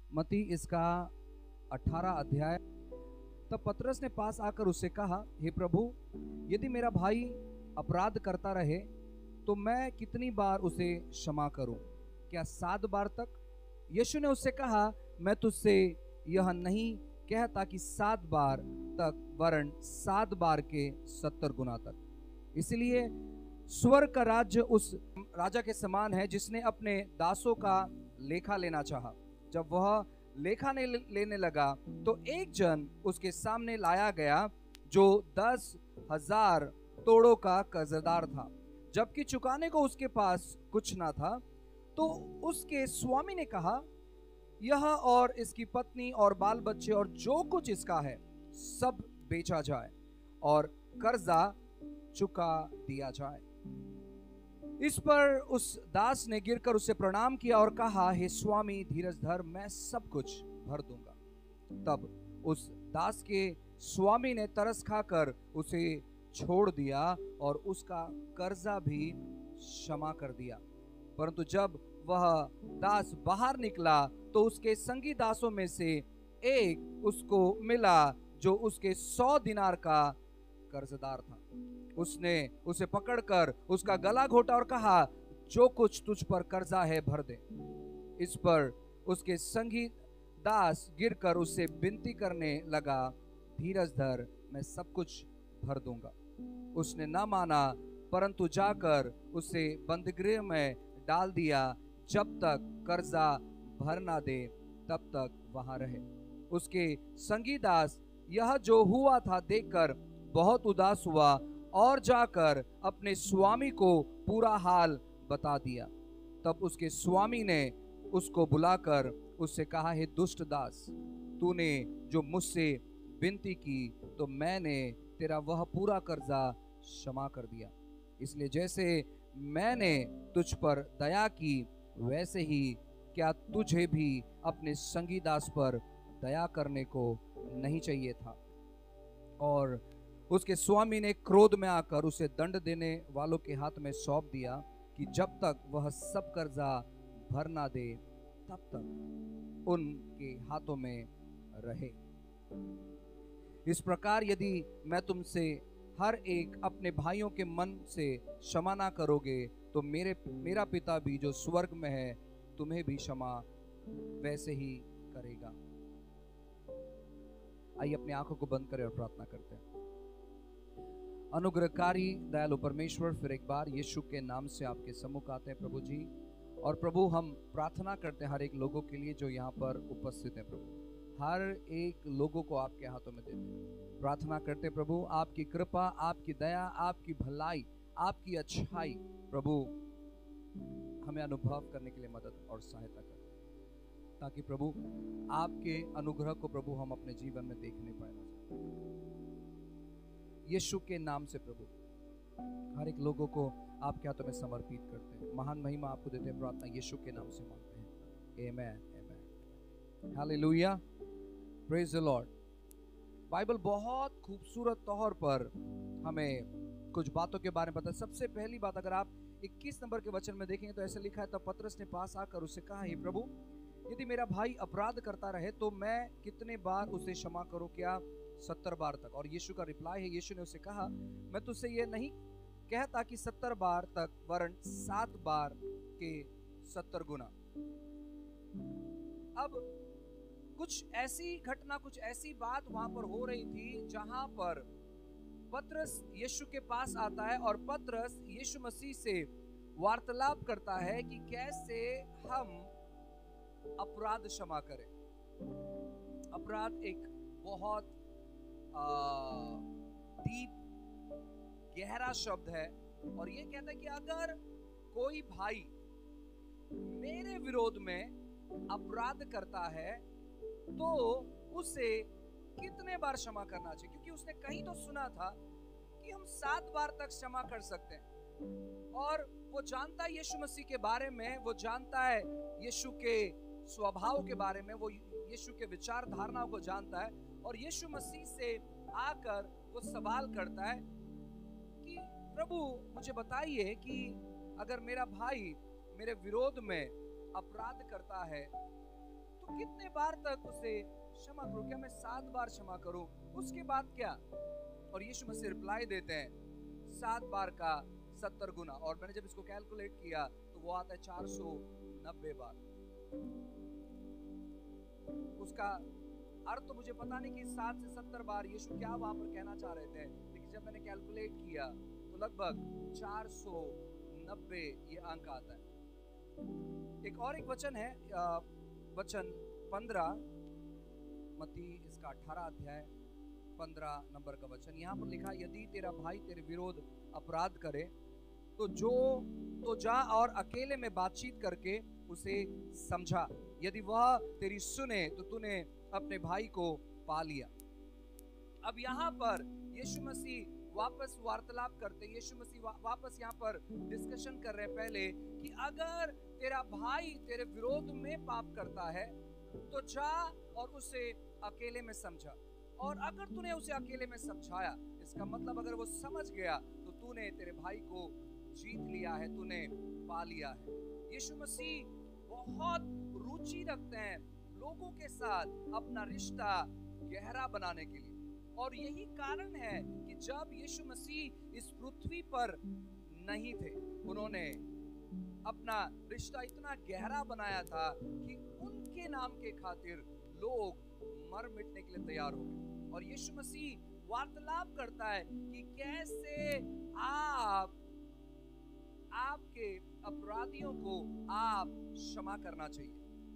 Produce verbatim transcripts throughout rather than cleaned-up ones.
मत्ती इसका अठारह अध्याय। तब पतरस ने पास आकर उससे कहा, हे प्रभु, यदि मेरा भाई अपराध करता रहे तो मैं कितनी बार उसे क्षमा करूं? क्या सात बार तक? यीशु ने उससे कहा, मैं तुझसे यह नहीं कहता कि सात बार तक, वरन सात बार के सत्तर गुना तक। इसलिए स्वर्ग का राज्य उस राजा के समान है जिसने अपने दासों का लेखा लेना चाहा। जब वह लेखा ने लेने लगा तो एक जन उसके सामने लाया गया जो दस हजार तोड़ों का कर्जदार था। जबकि चुकाने को उसके पास कुछ ना था, तो उसके स्वामी ने कहा, यह और इसकी पत्नी और बाल बच्चे और जो कुछ इसका है सब बेचा जाए और कर्जा चुका दिया जाए। इस पर उस दास ने गिरकर उसे प्रणाम किया और कहा, हे स्वामी, धीरज धर, मैं सब कुछ भर दूंगा। तब उस दास के स्वामी ने तरस खाकर उसे छोड़ दिया और उसका कर्जा भी क्षमा कर दिया। परंतु जब वह दास बाहर निकला तो उसके संगी दासों में से एक उसको मिला जो उसके सौ दिनार का कर्जदार था। उसने उसे पकड़कर उसका गला घोटा और कहा, जो कुछ तुझ पर कर्जा है भर दे। इस पर उसके संगी दास गिरकर उससे विनती करने लगा, धीरज धर, मैं सब कुछ भर दूंगा। उसने न माना, परंतु जाकर उसे बंदीगृह में डाल दिया, जब तक कर्जा भर ना दे तब तक वहां रहे। उसके संगी दास यह जो हुआ था देखकर बहुत उदास हुआ और जाकर अपने स्वामी को पूरा हाल बता दिया। तब उसके स्वामी ने उसको बुलाकर उससे कहा, हे दुष्ट दास, तूने जो मुझसे विनती की तो मैंने तेरा वह पूरा कर्जा क्षमा कर दिया। इसलिए जैसे मैंने तुझ पर दया की वैसे ही क्या तुझे भी अपने संगी दास पर दया करने को नहीं चाहिए था? और उसके स्वामी ने क्रोध में आकर उसे दंड देने वालों के हाथ में सौंप दिया कि जब तक वह सब कर्जा भर ना दे तब तक उनके हाथों में रहे। इस प्रकार यदि मैं तुमसे हर एक अपने भाइयों के मन से क्षमा ना करोगे तो मेरे मेरा पिता भी जो स्वर्ग में है तुम्हें भी क्षमा वैसे ही करेगा। आइए अपनी आंखों को बंद करें और प्रार्थना करते हैं। अनुग्रहकारी दयालु परमेश्वर, फिर एक बार यीशु के नाम से आपके सम्मुख आते हैं प्रभु जी। और प्रभु, हम प्रार्थना करते हैं हर एक लोगों के लिए जो यहाँ पर उपस्थित है प्रभु, हर एक लोगों को आपके हाथों में देते हैं। प्रार्थना करते प्रभु, आपकी कृपा, आपकी दया, आपकी भलाई, आपकी अच्छाई प्रभु हमें अनुभव करने के लिए मदद और सहायता करें, ताकि प्रभु आपके अनुग्रह को प्रभु हम अपने जीवन में देखने पाए। यीशु के नाम से प्रभु हर एक लोगों को आपके हाथों में समर्पित करते हैं। महान महिमा आपको देते हैं। प्रार्थना यीशु के नाम से मांगते हैं, amen, amen, hallelujah, praise the Lord. Bible बहुत खूबसूरत तौर पर हमें कुछ बातों के बारे में बताया। सबसे पहली बात, अगर आप इक्कीस नंबर के वचन में देखेंगे तो ऐसे लिखा है, तब पतरस ने पास आकर उससे कहा, हे प्रभु, यदि मेरा भाई अपराध करता रहे तो मैं कितने बार उसे क्षमा करूं? क्या सत्तर बार तक? और यीशु का रिप्लाई है, यीशु ने उसे कहा, मैं तुझसे यह नहीं कहता कि सत्तर बार तक, वरन सात बार के सत्तर गुना। अब कुछ ऐसी घटना, कुछ ऐसी बात वहां पर हो रही थी जहां पर पतरस यीशु के पास आता है और पतरस यीशु मसीह से वार्तालाप करता है कि कैसे हम अपराध क्षमा करें। अपराध एक बहुत डीप गहरा शब्द है और ये कहता है कि अगर कोई भाई मेरे विरोध में अपराध करता है तो उसे कितने बार क्षमा करना चाहिए, क्योंकि उसने कहीं तो सुना था कि हम सात बार तक क्षमा कर सकते हैं। और वो जानता है यीशु मसीह के बारे में, वो जानता है यीशु के स्वभाव के बारे में, वो यीशु के विचार धारणाओं को जानता है। और यीशु मसीह से आकर वो सवाल करता है कि प्रभु मुझे बताइए कि अगर मेरा भाई मेरे विरोध में अपराध करता है तो कितने कितने बार तक उसे क्षमा करूं? क्या मैं सात बार क्षमा करूं? उसके बाद क्या? और यीशु मसीह रिप्लाई देते हैं सात बार का सत्तर गुना। और मैंने जब इसको कैलकुलेट किया तो वो आता है चार सौ नब्बे बार। उसका अर्थ तो मुझे पता नहीं कि सात से सत्तर बार यीशु क्या वहां पर कहना चाह रहे थे, लेकिन जब मैंने कैलकुलेट किया तो लगभग चार सौ नब्बे ये अंक आता है। एक और एक वचन है, वचन पंद्रह, मत्ती इसका अठारह अध्याय पंद्रह नंबर का वचन। यहाँ पर लिखा, यदि तेरा भाई तेरे विरोध अपराध करे तो जो तो जा और अकेले में बातचीत करके उसे समझा। यदि वह तेरी सुने तो तूने अपने भाई को पा लिया। अब यहाँ पर यीशु मसीह वापस वार्तालाप करते, यीशु मसीह वा, वापस यहाँ पर डिस्कशन कर रहे हैं पहले कि अगर तेरा भाई तेरे विरोध में पाप करता है तो जा और उसे अकेले में समझा। और अगर तूने उसे अकेले में समझाया, इसका मतलब अगर वो समझ गया तो तूने तेरे भाई को जीत लिया है, तूने पा लिया है। यीशु मसीह बहुत रुचि रखते हैं लोगों के साथ अपना रिश्ता गहरा बनाने के लिए। और यही कारण है कि जब यीशु मसीह इस पृथ्वी पर नहीं थे, उन्होंने अपना रिश्ता इतना गहरा बनाया था कि उनके नाम के खातिर लोग मर मिटने के लिए तैयार हो गए। और यीशु मसीह वार्तालाप करता है कि कैसे आप आपके अपराधियों को आप क्षमा करना चाहिए।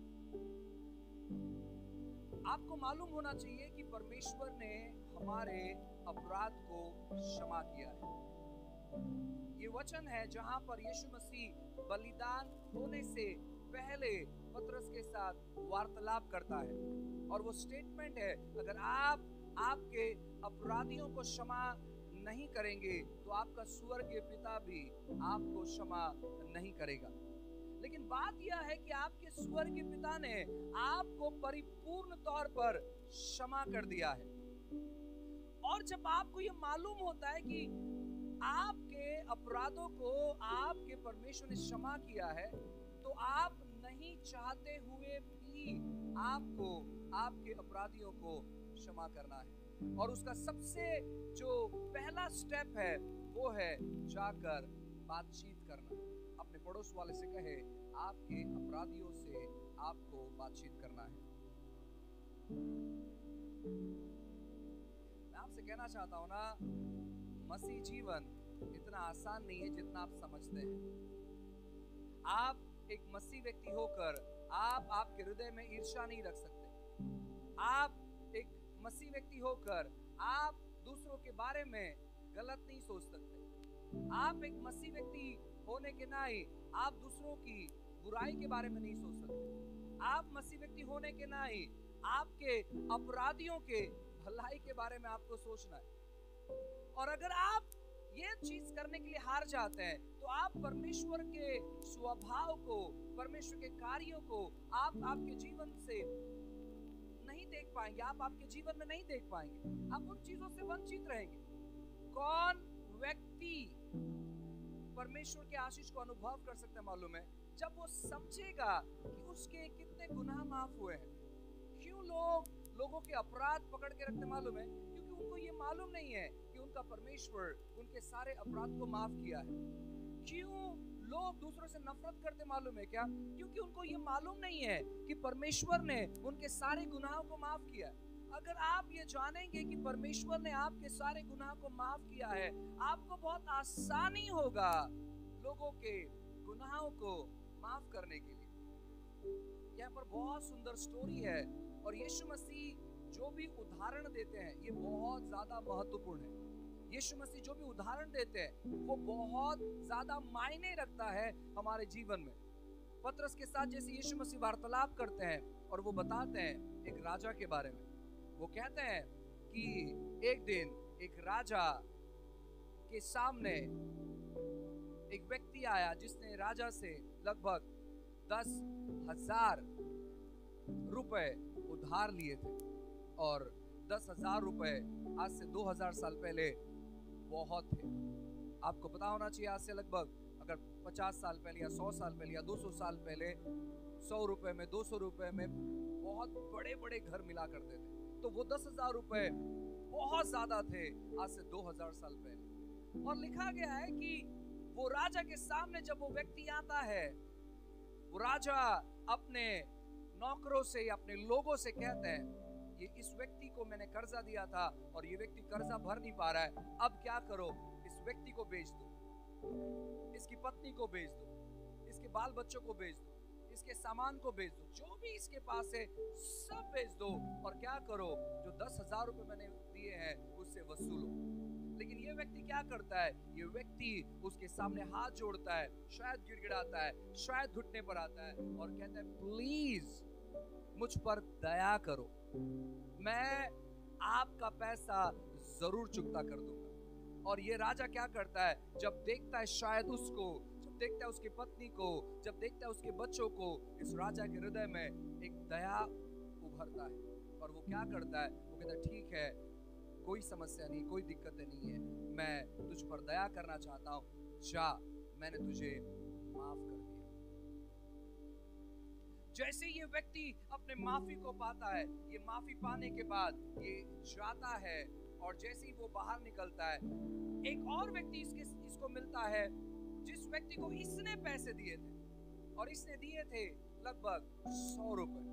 आपको मालूम होना चाहिए कि परमेश्वर ने हमारे अपराध को क्षमा किया है। ये वचन है जहां पर यीशु मसीह बलिदान होने से पहले पतरस के साथ वार्तालाप करता है। और वो स्टेटमेंट है, अगर आप आपके अपराधियों को क्षमा नहीं करेंगे तो आपका स्वर्गीय पिता भी आपको क्षमा नहीं करेगा। लेकिन बात यह है कि आपके स्वर्गीय पिता ने आपको परिपूर्ण तौर पर क्षमा कर दिया है। और जब आपको यह मालूम होता है कि आपके अपराधों को आपके परमेश्वर ने क्षमा किया है, तो आप नहीं चाहते हुए भी आपको आपके अपराधियों को क्षमा करना है। और उसका सबसे जो पहला स्टेप है वो है जाकर बातचीत करना। अपने पड़ोस वाले से कहे, आपके अपराधियों से आपको बातचीत करना है। मैं आपसे कहना चाहता हूं ना, मसीह जीवन इतना आसान नहीं है जितना आप समझते हैं। आप एक मसीह व्यक्ति होकर आप आपके हृदय में ईर्ष्या नहीं रख सकते। आप एक मसीह व्यक्ति होकर आप दूसरों के बारे में गलत नहीं सोच सकते। आप एक मसीह व्यक्ति होने के नाते आप दूसरों की बुराई के बारे में नहीं सोच सकते। आप मसीह व्यक्ति होने के नाते आपके अपराधियों के भलाई के बारे में आपको सोचना है। और अगर आप ये चीज करने के लिए हार जाते हैं तो आप परमेश्वर के स्वभाव को, परमेश्वर के कार्यों को आप आपके जीवन से नहीं देख पाएंगे। आप आपके जीवन में नहीं देख पाएंगे। आप उन चीजों से वंचित रहेंगे। कौन व्यक्ति परमेश्वर के आशीष को अनुभव कर सकता है मालूम है? जब वो समझेगा कि उसके कितने गुनाह माफ हुए हैं। क्यों लोग लोगों के अपराध पकड़ के रखते मालूम है? क्योंकि उनको ये मालूम नहीं है कि उनका परमेश्वर उनके सारे अपराध को माफ किया है। क्यों लोग दूसरों से नफरत करते मालूम है क्या? क्योंकि उनको ये मालूम नहीं है कि परमेश्वर ने उनके सारे गुनाहों को माफ किया है। अगर आप ये जानेंगे कि परमेश्वर ने आपके सारे गुनाह को माफ किया है, आपको बहुत आसानी होगा लोगों के गुनाहों को माफ करने के लिए। यहाँ पर बहुत सुंदर स्टोरी है और यीशु मसीह जो भी उदाहरण देते हैं ये बहुत ज्यादा महत्वपूर्ण है। यीशु मसीह जो भी उदाहरण देते हैं वो बहुत ज्यादा मायने रखता है हमारे जीवन में। पतरस के साथ जैसे यीशु मसीह वार्तालाप करते हैं और वो बताते हैं एक राजा के बारे में। वो कहते हैं कि एक दिन एक राजा के सामने एक व्यक्ति आया जिसने राजा से लगभग दस हजार रुपए उधार लिए थे। और दस हजार रुपए आज से दो हजार साल पहले बहुत थे। आपको पता होना चाहिए आज से लगभग अगर पचास साल पहले या सौ साल पहले या दो सौ साल पहले सौ रुपए में, दो सौ रुपए में बहुत बड़े बड़े घर मिला करते थे। तो वो दस हजार रुपए बहुत ज्यादा थे आज से दो हजार साल पहले। और लिखा गया है कि वो राजा के सामने जब वो व्यक्ति आता है, वो राजा अपने नौकरों से या अपने लोगों से कहते हैं, ये इस व्यक्ति को मैंने कर्जा दिया था और ये व्यक्ति कर्जा भर नहीं पा रहा है, अब क्या करो, इस व्यक्ति को बेच दो, इसकी पत्नी को बेच दो, इसके बाल बच्चों को बेच दो, इसके सामान को बेच दो, जो भी इसके पास है सब बेच दो, और क्या करो, जो दस हजार रुपए मैंने दिए हैं उससे वसूलो। लेकिन ये व्यक्ति क्या करता है, ये व्यक्ति उसके सामने हाथ जोड़ता है, शायद गिड़गिड़ाता है, शायद घुटने पर आता है और कहता है, प्लीज मुझ पर दया करो, मैं आपका पैसा जरूर चुकता कर दूंगा। और ये राजा क्या करता है, जब देखता है शायद उसको, जब देखता है उसकी पत्नी को, जब देखता है उसके बच्चों को, इस राजा के हृदय में एक दया उभरता है और वो क्या करता है, वो कहता है, ठीक है, कोई समस्या नहीं, कोई दिक्कतें नहीं है, मैं तुझ पर दया करना चाहता हूं, जा, मैंने तुझे माफ कर दिया। जैसे ये व्यक्ति अपने माफी को पाता है, ये माफी पाने के बाद ये जाता है और जैसे ही वो बाहर निकलता है, एक और व्यक्ति इसके इसको मिलता है जिस व्यक्ति को इसने पैसे दिए थे, और इसने दिए थे लगभग सौ रुपए।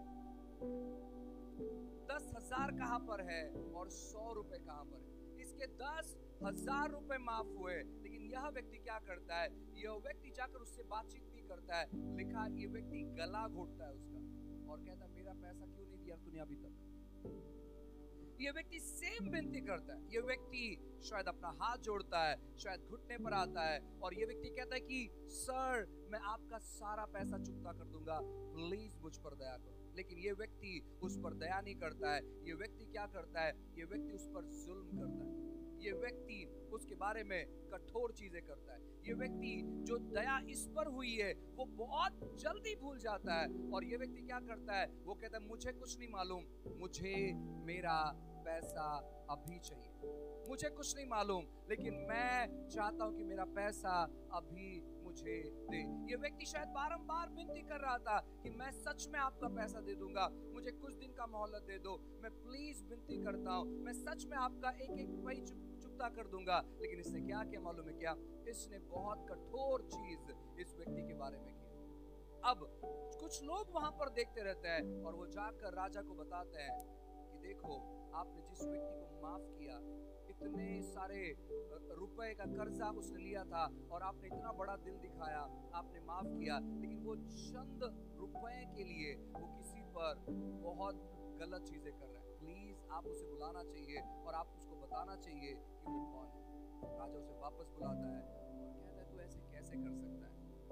दस हजार कहां पर है और सौ रुपए कहां पर है? इसके दस हजार रुपए माफ हुए, लेकिन यह व्यक्ति क्या करता है, यह व्यक्ति जाकर उससे बातचीत नहीं करता है। लिखा, ये व्यक्ति गला घोटता है उसका और कहता है, मेरा पैसा क्यों नहीं दिया तूने अभी तक? ये व्यक्ति सेम विनती करता है, ये व्यक्ति शायद अपना हाथ जोड़ता है, शायद घुटने पर आता है और ये व्यक्ति कहता है कि सर, मैं आपका सारा पैसा चुकता कर दूंगा, प्लीज मुझ पर दया करो। लेकिन ये व्यक्ति उस पर दया नहीं करता है, ये व्यक्ति क्या करता है, ये व्यक्ति उस पर जुल्म करता है, ये व्यक्ति उसके बारे में कठोर चीजें करता है। ये व्यक्ति जो दया इस पर हुई है वो बहुत जल्दी भूल जाता है और ये व्यक्ति क्या करता है, वो कहता है, मुझे कुछ नहीं मालूम, मुझे मेरा पैसा अभी चाहिए, मुझे कुछ नहीं मालूम, लेकिन मैं चाहता हूं कि मेरा पैसा अभी मुझे दे। ये व्यक्ति शायद बारंबार विनती कर रहा था कि मैं सच में आपका पैसा दे दूंगा, मुझे कुछ दिन का मोहलत दे दो, मैं प्लीज विनती करता हूं, मैं सच में आपका एक एक रुपया चुकता कर दूंगा। लेकिन इसने क्या किया मालूम है क्या, इसने बहुत कठोर चीज इस व्यक्ति के बारे में की। अब कुछ लोग वहां पर देखते रहते हैं और वो जाकर राजा को बताते हैं कि देखो, आपने जिस व्यक्ति को माफ किया, इतने सारे रुपए का कर्जा उसने लिया था और आपने इतना बड़ा दिल दिखाया, आपने माफ किया, लेकिन वो चंद रुपए के लिए वो किसी पर बहुत गलत चीजें कर रहा है। प्लीज आप उसे बुलाना चाहिए और आप उसको बताना चाहिए कि वो कौन है। राजा उसे वापस बुलाता है और कहता है, तू ऐसे कैसे कर सकता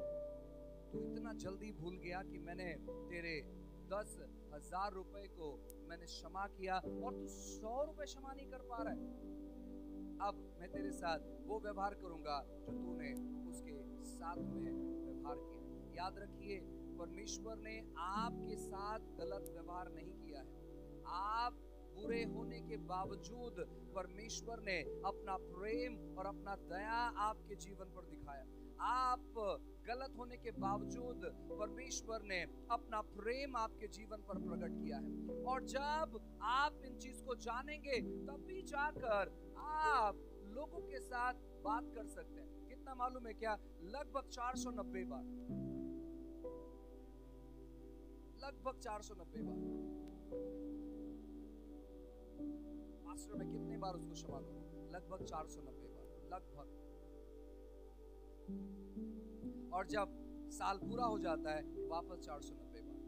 है, तू इतना जल्दी भूल गया कि मैंने तेरे दस हजार रुपए को मैंने क्षमा किया और तू सौ रुपए क्षमा नहीं कर पा रहा है। अब मैं तेरे साथ वो व्यवहार करूंगा जो तूने उसके साथ में व्यवहार किया। याद रखिए, परमेश्वर ने आपके साथ गलत व्यवहार नहीं किया है। आप बुरे होने के बावजूद परमेश्वर ने अपना प्रेम और अपना दया आपके जीवन पर दिखाया। आप गलत होने के बावजूद परमेश्वर ने अपना प्रेम आपके जीवन पर प्रकट किया है। और जब आप इन चीज को जानेंगे तभी जाकर आप लोगों के साथ बात कर सकते हैं। कितना मालूम है क्या, लगभग चार सौ नब्बे बार, लगभग चार सौ नब्बे बार। मास्टर मैं कितने बार उसको क्षमा करूं? लगभग चार सौ नब्बे बार, लगभग। और जब साल पूरा हो जाता है वापस चार सौ नब्बे बार।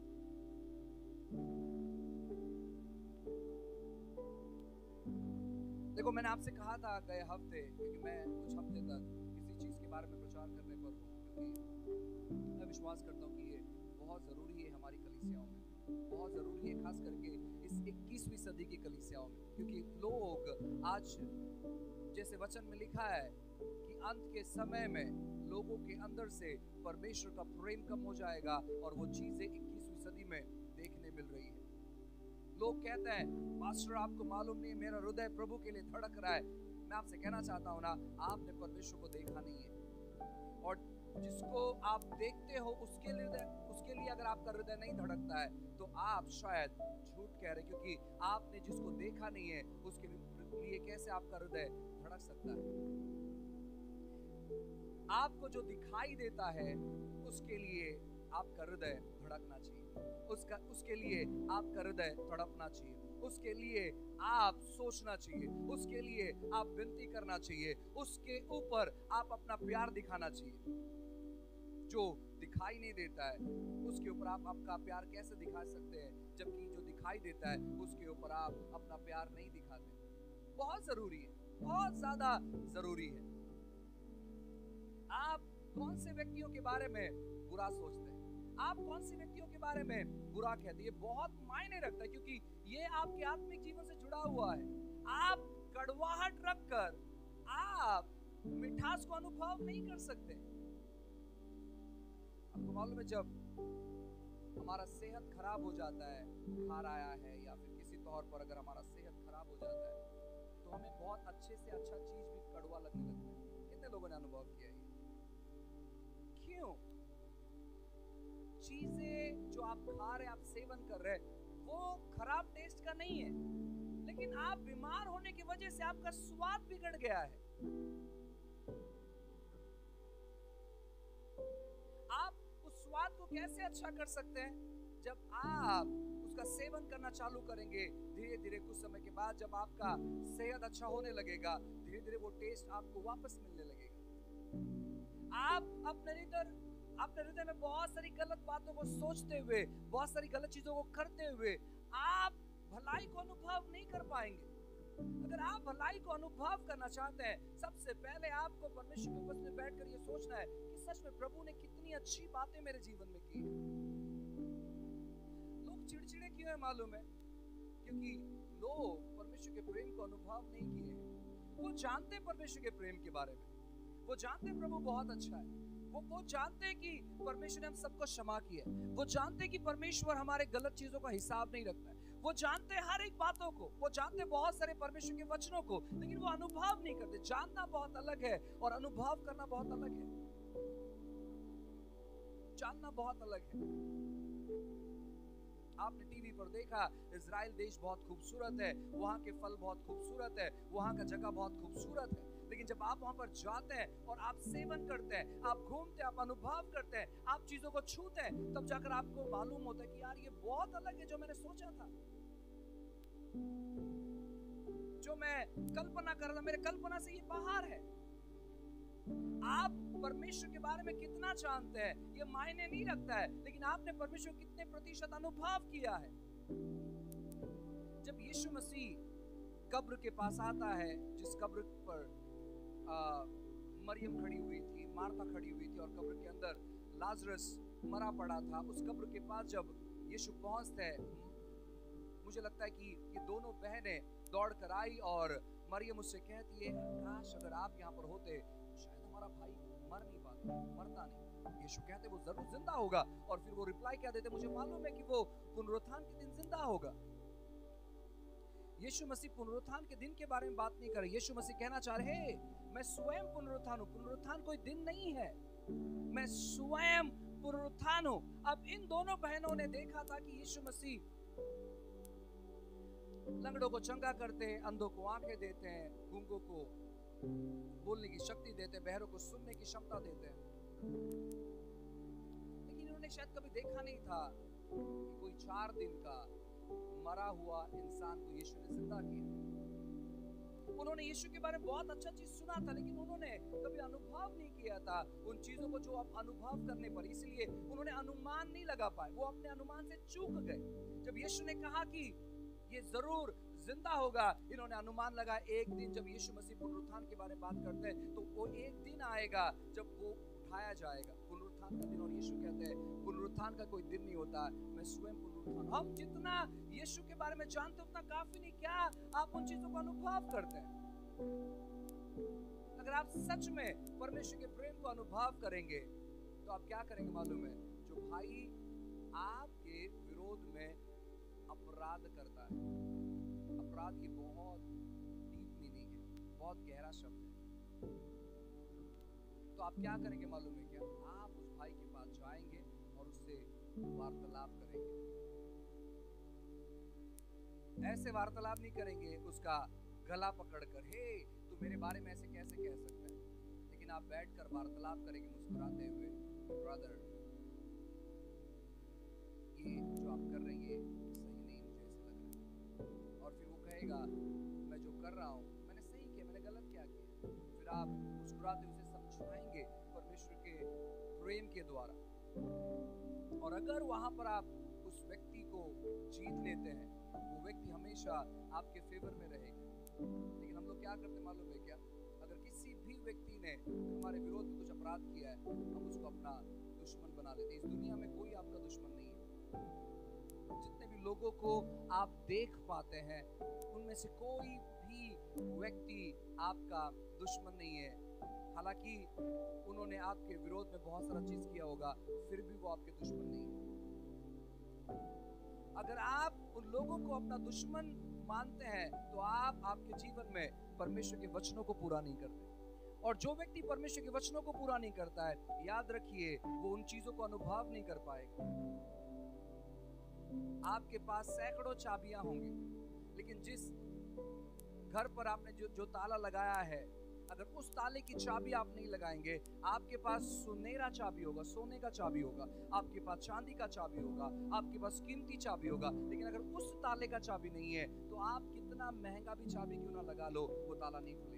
देखो, मैंने आपसे कहा था गए हफ्ते, क्योंकि मैं कुछ हफ्ते तक किसी चीज के बारे में प्रचार करने पर हूँ, क्योंकि मैं विश्वास करता हूँ कि ये बहुत जरूरी है हमारी कलीसियाओं में, बहुत जरूरी है खास करके इस इक्कीसवीं सदी की कलीसियाओं में। क्योंकि लोग आज, जैसे वचन में लिखा है कि अंत के समय में लोगों के अंदर से परमेश्वर का प्रेम कम हो जाएगा और वो चीजें इक्कीसवीं सदी में देखने मिल रही है। लोग कहते हैं, पास्टर आपको मालूम नहीं, मेरा हृदय प्रभु के लिए धड़क रहा है। मैं आपसे कहना चाहता हूं ना, आपने परमेश्वर को देखा नहीं है। और जिसको आप देखते हो उसके लिए उसके लिए अगर आपका हृदय नहीं धड़कता है तो आप शायद झूठ कह रहे, क्योंकि आपने जिसको देखा नहीं है उसके लिए कैसे आपका हृदय धड़क सकता है। आपको जो दिखाई देता है उसके लिए आपका हृदय धड़कना चाहिए, उसका उसके लिए आपका हृदय तड़पना चाहिए, उसके लिए आप सोचना चाहिए, उसके लिए आप विनती करना चाहिए, उसके ऊपर आप अपना प्यार दिखाना चाहिए। जो दिखाई नहीं देता है उसके ऊपर आप आपका प्यार कैसे दिखा सकते हैं, जबकि जो दिखाई देता है उसके ऊपर आप अपना प्यार नहीं दिखाते। बहुत जरूरी है, बहुत ज्यादा जरूरी है। आप कौन से व्यक्तियों के बारे में बुरा सोचते हैं, आप कौन से व्यक्तियों के बारे में बुरा कहते हैं, ये बहुत मायने रखता है, क्योंकि ये आपके आत्मिक जीवन से जुड़ा हुआ है। आप कड़वाहट रखकर आप मिठास को अनुभव नहीं कर सकते। आपको मालूम है, जब हमारा सेहत खराब हो जाता है, बुखार आया है या फिर किसी तौर पर अगर हमारा सेहत खराब हो जाता है तो हमें बहुत अच्छे से अच्छा चीज भी कड़वा लगने लगता है। कितने लोगों ने अनुभव किया है? क्यों? चीजें जो आप खा रहे, आप सेवन कर रहे, वो खराब टेस्ट का नहीं है, लेकिन आप बीमार होने की वजह से आपका स्वाद बिगड़ गया है। आप उस स्वाद को कैसे अच्छा कर सकते हैं? जब आप उसका सेवन करना चालू करेंगे, धीरे धीरे कुछ समय के बाद जब आपका सेहत अच्छा होने लगेगा, धीरे धीरे वो टेस्ट आपको वापस मिलने लगेगा। आप अपने हृदय अपने हृदय में बहुत सारी गलत बातों को सोचते हुए, बहुत सारी गलत चीजों को करते हुए आप भलाई को अनुभव नहीं कर पाएंगे। अगर आप भलाई को अनुभव करना चाहते हैं, सबसे पहले आपको परमेश्वर के उपस्थिति में बैठकर ये सोचना है कि सच में प्रभु ने कितनी अच्छी बातें मेरे जीवन में की है। लोग चिड़चिड़े क्यों है मालूम है? क्योंकि लोग परमेश्वर के प्रेम को अनुभव नहीं किए हैं। वो जानते हैं परमेश्वर के प्रेम के बारे में, वो जानते हैं प्रभु बहुत अच्छा है, वो वो जानते हैं कि परमेश्वर ने हम सबको क्षमा किया है, वो जानते हैं कि परमेश्वर हमारे गलत चीजों का हिसाब नहीं रखता है, वो जानते हैं हर एक बातों को, वो जानते हैं बहुत सारे परमेश्वर के वचनों को, लेकिन वो अनुभव नहीं करते। जानना बहुत अलग है और अनुभव करना बहुत अलग है। जानना बहुत अलग है। आपने टीवी पर देखा, इजराइल देश बहुत खूबसूरत है, वहां के फल बहुत खूबसूरत है, वहां का जगह बहुत खूबसूरत है, लेकिन जब आप वहां पर जाते हैं और आप सेवन करते हैं, आप घूमते हैं, आप अनुभव करते हैं, आप चीजों को छूते हैं, तब जाकर आपको मालूम होता है कि यार ये बहुत अलग है जो मैंने सोचा था, जो मैं कल्पना कर रहा था, मेरे कल्पना से ये बाहर है। आप परमेश्वर के बारे में कितना जानते हैं ये मायने नहीं रखता है, लेकिन आपने परमेश्वर को कितने प्रतिशत अनुभव किया है। जब यीशु मसीह कब्र के पास आता है, जिस कब्र पर आ, मरियम खड़ी हुई थी, मार्था खड़ी हुई थी और कब्र के अंदर लाजरस मरा पड़ा था, उस कब्र के पास जब यीशु पहुंचते हैं, मुझे लगता है कि ये दोनों बहनें दौड़ कर आई और मरियम उससे कहती है, काश अगर आप यहाँ पर होते शायद हमारा भाई मर नहीं पाता, मरता नहीं। यीशु कहते वो जरूर जिंदा होगा, और फिर वो रिप्लाई क्या देते, मुझे मालूम है कि वो पुनरुत्थान के दिन जिंदा होगा। यीशु मसीह पुनरुत्थान के दिन के बारे में बात नहीं कर रहे। यीशु मसीह कहना चाह रहे हैं, मैं स्वयं पुनरुत्थान हूं। पुनरुत्थान कोई दिन नहीं है, मैं स्वयं पुनरुत्थान हूं। अब इन दोनों बहनों ने देखा था कि यीशु मसीह लंगड़ों को चंगा करते हैं, अंधों को आंखें देते हैं, गूंगों को बोलने की शक्ति देते हैं, बहरों को सुनने की क्षमता देते हैं, लेकिन इन्होंने शायद कभी देखा नहीं था कि कोई चार दिन का मरा हुआ इंसान को यीशु ने जिंदा किया। उन्होंने यीशु के बारे में बहुत अच्छा चीज सुना था, लेकिन उन्होंने कभी अनुभव नहीं किया था उन चीजों को जो आप अनुभव करने पर, इसलिए उन्होंने अनुमान नहीं लगा पाए, वो अपने अनुमान से चूक गए। जब यीशु ने कहा कि ये जरूर जिंदा होगा, इन्होंने अनुमान लगा एक दिन, जब यीशु मसीह पुनरुत्थान के बारे में बात करते हैं तो वो एक दिन आएगा जब वो उठाया जाएगा, पुनरुत्थान का दिन। और यीशु कहते हैं पुनरुत्थान का कोई दिन नहीं होता, मैं स्वयं पुनरुत्थान। हम जितना यीशु के बारे में जानते उतना काफी नहीं, क्या आप उन चीजों को अनुभव करते हैं? अगर आप सच में परमेश्वर के प्रेम को अनुभव करेंगे तो आप क्या करेंगे मालूम है? जो भाई आपके विरोध में अपराध करता है, अपराध ये बहुत डीप मीनिंग है, बहुत गहरा शब्द है। तो आप क्या करेंगे मालूम है क्या? आप उस भाई के पास जाएंगे और उससे वार्तालाप करेंगे। ऐसे वार्तालाप नहीं करेंगे उसका गला पकड़कर, हे तू मेरे बारे में ऐसे कैसे कह सकता है, लेकिन आप बैठकर वार्तालाप करेंगे मुस्कुराते हुए, ब्रदर ये जो आप कर रहे हैं ये सही नहीं, मुझे ऐसे लग रहा है। और फिर वो कहेगा मैं जो कर रहा हूँ मैंने सही किया, मैंने गलत क्या किया। फिर आप मुस्कुराते उसे समझाएंगे परमेश्वर के प्रेम के द्वारा। और अगर वहां पर आप उस व्यक्ति को जीत लेते हैं, वो व्यक्ति हमेशा आपके फेवर में रहेगा। लेकिन हम लोग क्या करते मालूम है क्या? अगर किसी भी व्यक्ति ने हमारे विरोध में कुछ अपराध किया है, हम उसको अपना दुश्मन बना लेते हैं। इस दुनिया में कोई आपका दुश्मन नहीं है। जितने भी लोगों को आप देख पाते हैं उनमें से कोई भी व्यक्ति आपका दुश्मन नहीं है। हालांकि उन्होंने आपके विरोध में बहुत सारा चीज किया होगा, फिर भी वो आपके दुश्मन नहीं है। अगर आप उन लोगों को अपना दुश्मन मानते हैं तो आप आपके जीवन में परमेश्वर के वचनों को पूरा नहीं करते। और जो व्यक्ति परमेश्वर के वचनों को पूरा नहीं करता है, याद रखिए वो उन चीजों को अनुभव नहीं कर पाएगा। आपके पास सैकड़ों चाबियां होंगी, लेकिन जिस घर पर आपने जो जो ताला लगाया है, अगर उस ताले की चाबी आप नहीं लगाएंगे, आपके पास सुनहरा चाबी होगा, सोने का चाबी होगा, आपके पास चांदी का चाबी होगा, आपके पास कीमती चाबी होगा, लेकिन अगर उस ताले का चाबी नहीं है तो आप कितना महंगा भी चाबी क्यों ना लगा लो, वो ताला नहीं खुलेगा।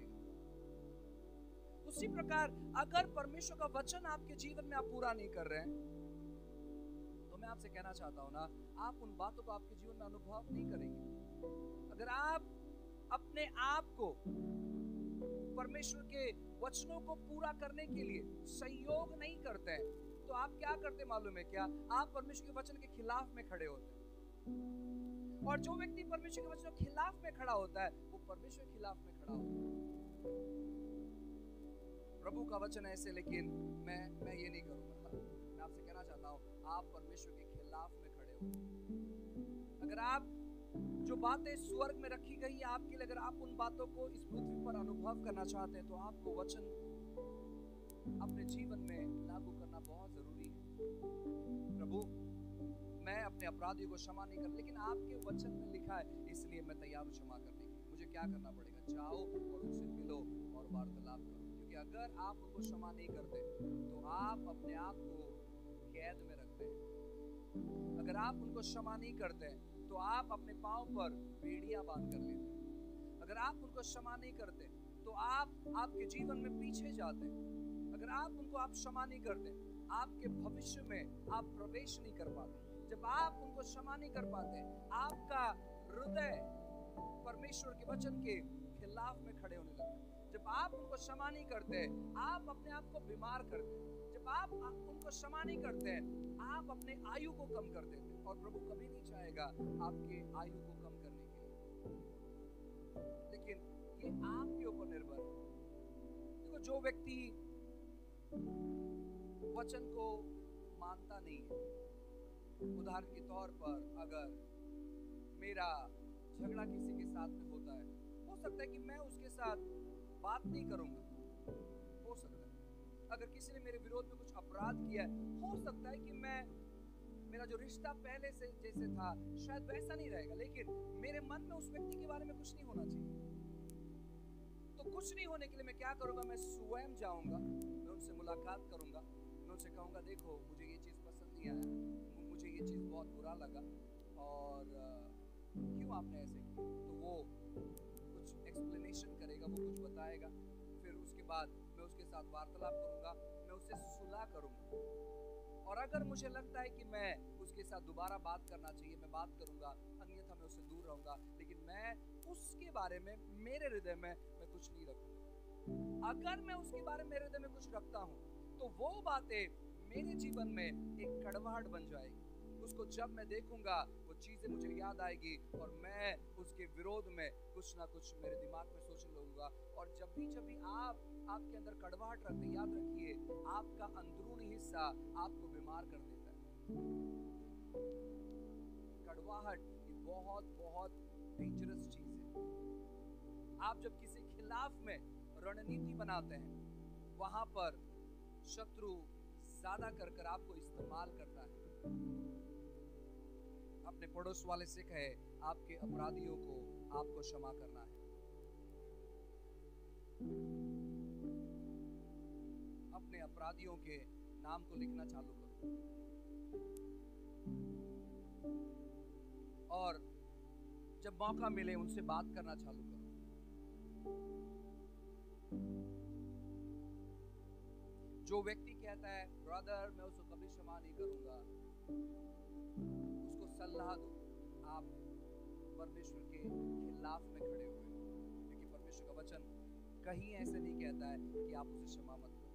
उसी प्रकार अगर परमेश्वर का वचन आपके जीवन में आप पूरा नहीं कर रहे हैं, तो मैं आपसे कहना चाहता हूं ना, आप उन बातों को आपके जीवन में अनुभव नहीं करेंगे। अगर आप अपने आप को परमेश्वर के वचनों को पूरा करने के लिए सहयोग नहीं करते हैं, तो आप क्या करते मालूम है क्या? आप परमेश्वर के वचन के खिलाफ में खड़े होते हैं। और जो व्यक्ति परमेश्वर के वचनों के खिलाफ में खड़ा होता है, वो परमेश्वर के खिलाफ में खड़ा होता है। प्रभु का वचन है ऐसे, लेकिन मैं मैं ये नहीं करूंगा। मैं आपसे कहना चाहता हूं, आप परमेश्वर के खिलाफ में खड़े हो। अगर आप जो बातें स्वर्ग में रखी गई है आपके लिए, अगर आप उन बातों को इस पृथ्वी पर अनुभव करना चाहते हैं, तो आपको वचन अपने जीवन में लागू करना बहुत जरूरी है। प्रभु मैं अपने अपराधियों को क्षमा नहीं कर, लेकिन आपके वचन में लिखा है, इसलिए मैं तैयार हूं क्षमा करने के लिए। मुझे क्या करना पड़ेगा? जाओ और उनसे मिलो और वार्तालाप करो। क्योंकि अगर आप उनको क्षमा नहीं करते तो आप अपने आप को कैद में रखते हैं। अगर आप उनको क्षमा नहीं करते तो आप अपने पांव पर बेड़ियां बांध कर लेते हैं। अगर आप उनको क्षमा नहीं करते तो आप आपके जीवन में पीछे जाते हैं। अगर आप उनको आप क्षमा नहीं करते, आपके भविष्य में आप प्रवेश नहीं कर पाते। जब आप उनको क्षमा नहीं कर पाते, आपका हृदय परमेश्वर के वचन के खिलाफ में खड़े होने लगता है। जब आप उनको क्षमा नहीं करते, आप अपने आप को बीमार करते हैं। जब आप उनको क्षमा नहीं करते, आप अपने आयु को कम कर देते हैं। और प्रभु कभी नहीं चाहेगा आपके आयु को कम करने के लिए, लेकिन ये आपके ऊपर निर्भर है। देखो, जो व्यक्ति वचन को मानता नहीं है, उदाहरण के तौर पर अगर मेरा झगड़ा किसी के साथ में होता है, हो सकता है कि मैं उसके साथ बात नहीं करूंगा। हो सकता है अगर किसी ने मेरे विरोध में कुछ अपराध किया है, हो सकता है कि मैं मेरा जो रिश्ता पहले से जैसे था शायद वैसा नहीं रहेगा, लेकिन मेरे मन में उस व्यक्ति के बारे में कुछ नहीं होना चाहिए। तो कुछ नहीं होने के लिए मैं क्या करूंगा? मैं स्वयं जाऊंगा, मैं उनसे मुलाकात करूंगा, मैं उनसे कहूंगा, देखो मुझे ये चीज़ पसंद नहीं आया, मुझे ये चीज़ बहुत बुरा लगा, और क्यों आपने ऐसे किया। तो वो कुछ एक्सप्लेनेशन करेगा, वो कुछ बताएगा। फिर उसके बाद मैं उसके साथ वार्तालाप करूंगा, मैं उससे सुलह करूंगा। और अगर मुझे लगता है कि मैं उसके साथ दोबारा बात करना चाहिए, मैं बात करूंगा, अन्यथा मैं उससे दूर रहूंगा। लेकिन मैं उसके बारे में मेरे हृदय में मैं कुछ नहीं रखूंगा। अगर मैं उसके बारे में मेरे हृदय में कुछ रखता हूं तो वो बातें मेरे जीवन में एक कड़वाहट बन जाएगी। उसको जब मैं देखूंगा वो चीजें मुझे याद आएगी और मैं उसके विरोध में कुछ ना कुछ मेरे दिमाग में सोचने लगूंगा। और जब भी जब भी आप आपके अंदर कड़वाहट रखते, याद रखिए आपका अंदरूनी हिस्सा आपको बीमार कर देता है। कड़वाहट ये बहुत बहुत डेंजरस चीज है। आप जब किसी खिलाफ में रणनीति बनाते हैं, वहां पर शत्रु ज्यादा कर कर आपको इस्तेमाल करता है। अपने पड़ोस वाले से कहे आपके अपराधियों को आपको क्षमा करना है। अपने अपराधियों के नाम को लिखना चालू करो और जब मौका मिले उनसे बात करना चालू करो। जो व्यक्ति कहता है ब्रदर मैं उसको कभी क्षमा नहीं करूंगा, उसको सलाह दो, आप परमेश्वर के खिलाफ में खड़े हुए, क्योंकि परमेश्वर का वचन कहीं ऐसे नहीं कहता है कि आप उसे क्षमा मत करो।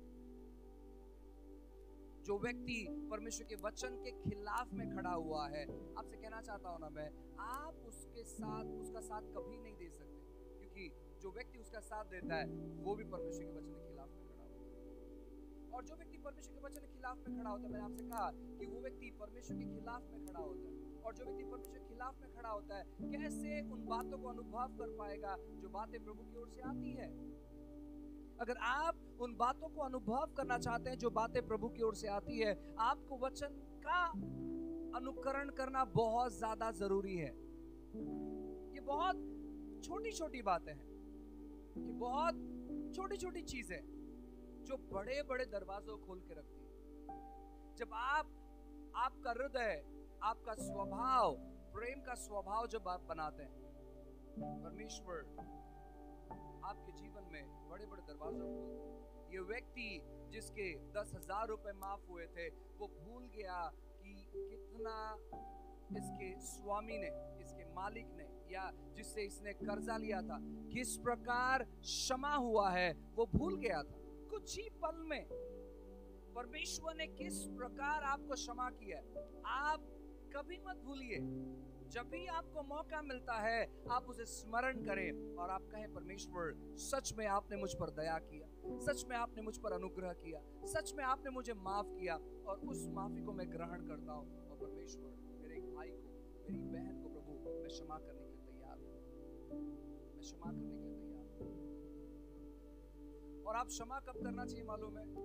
जो व्यक्ति परमेश्वर के वचन के खिलाफ में खड़ा हुआ है, आपसे कहना चाहता हूं ना मैं, आप उसके साथ उसका साथ कभी नहीं दे सकते, क्योंकि जो व्यक्ति उसका साथ देता है वो भी परमेश्वर के वचन के खिलाफ में खड़ा होता है। और जो व्यक्ति परमेश्वर के वचन के खिलाफ में खड़ा होता है, मैंने आपसे कहा कि वो व्यक्ति परमेश्वर के खिलाफ में खड़ा होता है। और जो व्यक्ति परमेश्वर के खिलाफ में खड़ा होता है, कैसे उन बातों को अनुभव कर पाएगा जो बातें प्रभु की ओर से आती है। अगर आप उन बातों को अनुभव करना चाहते हैं जो बातें प्रभु की ओर से आती है, आपको वचन का अनुकरण करना बहुत ज्यादा जरूरी है। ये बहुत छोटी छोटी बातें हैं, ये बहुत छोटी छोटी चीजें जो बड़े बड़े दरवाजों खोल के रखती है। जब आप आपका हृदय, आपका स्वभाव, प्रेम का स्वभाव जब आप बनाते हैं, परमेश्वर आपके जीवन में बड़े बड़े दरवाजों खोलते हैं। ये व्यक्ति जिसके दस हजार रुपए माफ हुए थे, वो भूल गया कि कितना इसके स्वामी ने, इसके मालिक ने, या जिससे इसने कर्जा लिया था, किस प्रकार क्षमा हुआ है, वो भूल गया था। कुछ ही पल में परमेश्वर ने किस प्रकार आपको क्षमा किया। आप कभी मत भूलिए, जब भी आपको मौका मिलता है आप उसे स्मरण करें और आप कहें परमेश्वर सच में आपने मुझ पर दया किया, सच में आपने मुझ पर अनुग्रह किया, सच में आपने मुझे माफ किया, और उस माफी को मैं ग्रहण करता हूँ। और परमेश्वर मेरे एक भाई को, मेरी बहन को प्रभु मैं क्षमा करने के लिए तैयार हूँ, मैं क्षमा करने के लिए तैयार हूँ। और आप क्षमा कब करना चाहिए मालूम है?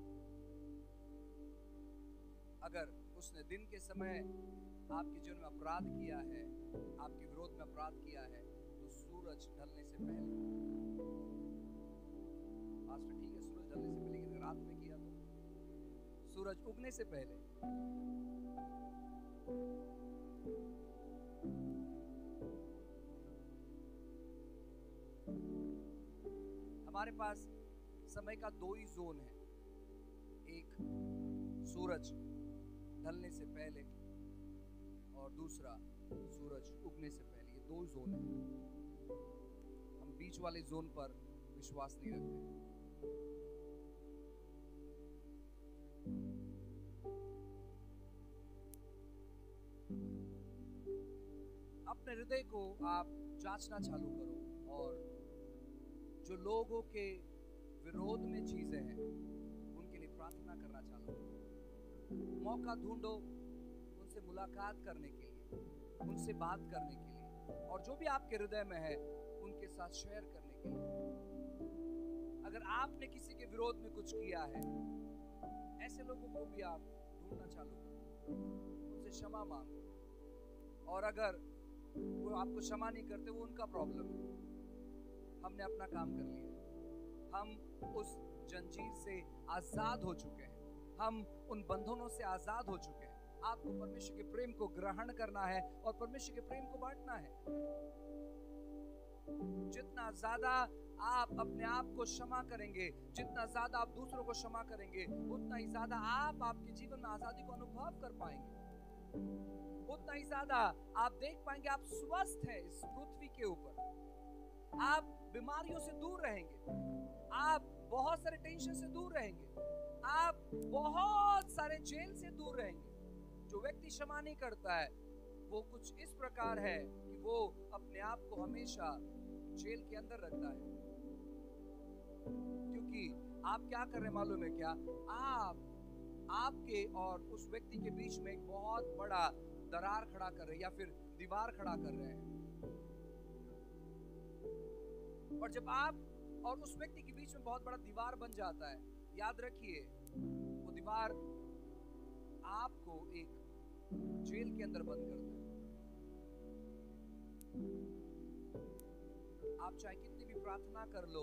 अगर उसने दिन के समय आपके जीवन में अपराध किया है, आपके विरोध में अपराध किया है, तो सूरज ढलने से पहले। पास्टर ठीक है, सूरज ढलने से पहले, लेकिन रात में किया तो सूरज उगने से पहले। हमारे पास समय का दो ही जोन है, एक सूरज ढलने से पहले और दूसरा सूरज उगने से पहले। ये दो जोन है। हम बीच वाले जोन पर विश्वास नहीं रखते। अपने हृदय को आप जांचना चालू करो और जो लोगों के विरोध में चीजें हैं उनके लिए प्रार्थना करना चालू करो। मौका ढूंढो उनसे मुलाकात करने के लिए, उनसे बात करने के लिए, और जो भी आपके हृदय में है उनके साथ शेयर करने के लिए। अगर आपने किसी के विरोध में कुछ किया है, ऐसे लोगों को भी आप ढूंढना चालू करो, उनसे क्षमा मांगो। और अगर वो आपको क्षमा नहीं करते, वो उनका प्रॉब्लम है। हमने अपना काम कर लिया, हम उस जंजीर से आजाद हो चुके हैं, हम उन बंधनों से आजाद हो चुके हैं। आपको परमेश्वर के प्रेम को ग्रहण करना है और परमेश्वर के प्रेम को बांटना है। जितना ज्यादा आप अपने आप को क्षमा करेंगे, जितना ज्यादा आप दूसरों को क्षमा करेंगे, उतना ही ज्यादा आप आपके जीवन में आजादी को अनुभव कर पाएंगे। उतना ही ज्यादा आप देख पाएंगे आप स्वस्थ हैं इस पृथ्वी के ऊपर। आप बीमारियों से दूर रहेंगे, आप बहुत सारे टेंशन से दूर रहेंगे, आप बहुत सारे जेल से दूर रहेंगे। जो व्यक्ति क्षमा नहीं करता है वो कुछ इस प्रकार है कि वो अपने आप को हमेशा जेल के अंदर रखता है। क्योंकि आप क्या कर रहे हैं मालूम है क्या? आप आपके और उस व्यक्ति के बीच में एक बहुत बड़ा दरार खड़ा कर रहे हैं या फिर दीवार खड़ा कर रहे हैं। और जब आप और उस व्यक्ति के बीच में बहुत बड़ा दीवार बन जाता है याद रखिए, वो दीवार आपको एक जेल के अंदर बंद करता है। आप चाहे कितनी भी प्रार्थना कर लो,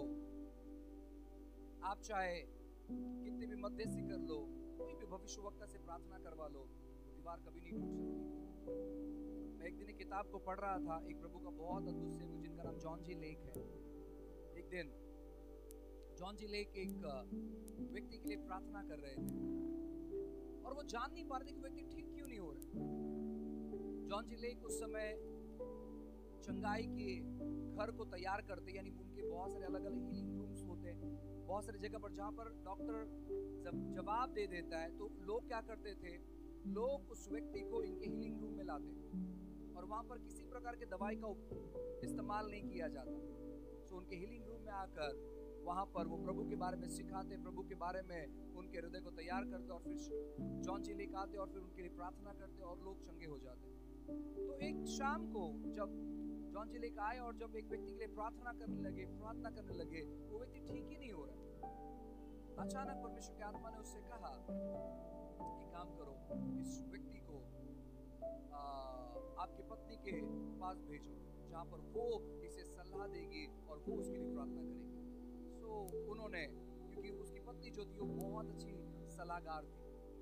आप चाहे कितनी भी मध्यस्थी कर लो, कोई भी भविष्यवक्ता से प्रार्थना करवा लो, वो दीवार कभी नहीं टूट सकती। मैं एक दिन एक किताब को पढ़ रहा था, एक प्रभु का बहुत अद्भुत सेवक जिनका नाम जॉन जी लेक है। एक दिन जॉन जी लेक एक व्यक्ति के लिए प्रार्थना कर रहे थे और वो जान नहीं पा रहे थे कि व्यक्ति ठीक क्यों नहीं हो रहा। जॉन जी लेक उस समय चंगाई के घर को तैयार करते, यानी उनके बहुत सारे अलग अलग हीलिंग रूम्स होते हैं, बहुत सारी जगह पर जहाँ पर डॉक्टर जब जवाब दे देता है तो लोग क्या करते थे, लोग उस व्यक्ति को इनके हीलिंग रूम में लाते और वहाँ पर किसी प्रकार के दवाई का इस्तेमाल नहीं किया जाता। तो उनके हीलिंग रूम में आकर वहाँ पर वो प्रभु के बारे में सिखाते, प्रभु के बारे में उनके हृदय को तैयार करते और फिर जॉन जी लेक आते और फिर उनके लिए प्रार्थना करते और लोग चंगे हो जाते। तो एक शाम को जब जॉन जी लेक आए और जब एक व्यक्ति के लिए प्रार्थना करने लगे प्रार्थना करने लगे वो व्यक्ति ठीक ही नहीं हो रहा। अचानक परमेश्वर की आत्मा ने उससे कहा, एक काम करो, इस व्यक्ति को आ, आपकी पत्नी के पास भेजो, जहाँ पर वो इसे सलाह देगी और वो उसके लिए प्रार्थना करेगी। सो उन्होंने, क्योंकि उसकी पत्नी जो थी वो बहुत अच्छी सलाहकार थी,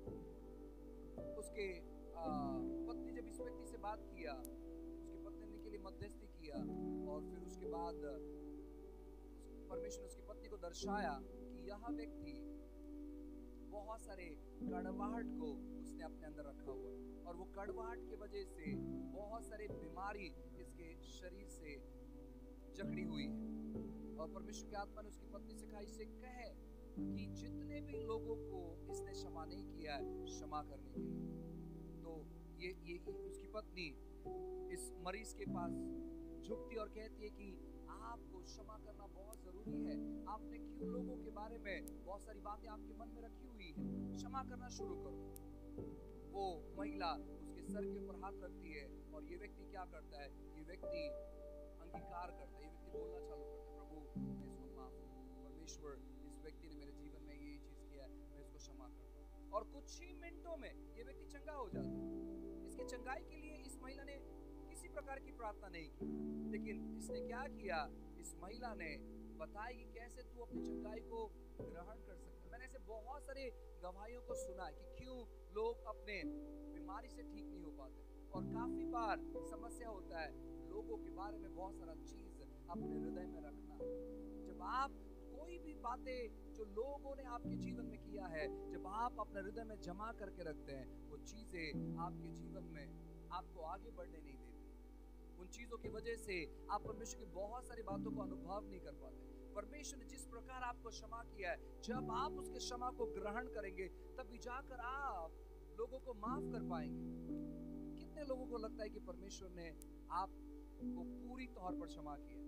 उसके आ, पत्नी जब इस व्यक्ति से बात किया, उसकी पत्नी ने के लिए मध्यस्थी किया और फिर उसके बाद परमेश्वर ने उसकी पत्नी को दर्शाया कि यह व्यक्ति बहुत सारे कड़वाहट को उसने अपने अंदर रखा हुआ है और वो कड़वाहट की वजह से बहुत सारे बीमारी इसके शरीर से जकड़ी हुई है। और परमेश्वर की आत्मा ने उसकी पत्नी से कहा, इसे कहे कि जितने भी लोगों को इसने क्षमा नहीं किया है, क्षमा करने के लिए। तो ये ये उसकी पत्नी इस मरीज के पास झुकती और कहती है कि आपको क्षमा करना बहुत जरूरी है, आपने क्यों लोगों के बारे में बहुत सारी बातें आपके मन में रखी हुई है, क्षमा करना शुरू करो। वो महिला उसके सर के ऊपर हाथ रखती है और ये व्यक्ति क्या करता है, ये व्यक्ति अंगीकार करता है, ये व्यक्ति बोलना चालू करता है, प्रभु मैं इसको माफ करूं, परमेश्वर इस व्यक्ति ने मेरे जीवन में ये चीज किया है, मैं इसको क्षमा करता हूँ। और कुछ ही मिनटों में ये व्यक्ति चंगा हो जाता है। इसकी चंगाई के लिए इस महिला ने किसी प्रकार की प्रार्थना नहीं की, लेकिन इसने क्या किया, इस महिला ने बताया कि कैसे तू अपनी चंगाई को ग्रहण कर सकता है। मैंने ऐसे बहुत सारे गवाहियों को सुना है कि क्यों लोग अपने बीमारी से ठीक नहीं हो पाते और काफी बार समस्या होता है लोगों के बारे में बहुत सारा चीज अपने हृदय में रखना। जब आप कोई भी बातें जो लोगों ने आपके जीवन में किया है, जब आप अपने हृदय में जमा करके रखते हैं, वो चीजें आपके जीवन में आपको आगे बढ़ने नहीं देती। उन चीजों की वजह से आप परमेश्वर की बहुत सारी बातों को अनुभव नहीं कर पाते। परमेश्वर ने जिस प्रकार आपको क्षमा किया है, जब आप उसके क्षमा को ग्रहण करेंगे तभी जाकर आप लोगों को माफ कर पाएंगे। कितने लोगों को लगता है कि परमेश्वर ने आपको पूरी तौर पर क्षमा किया?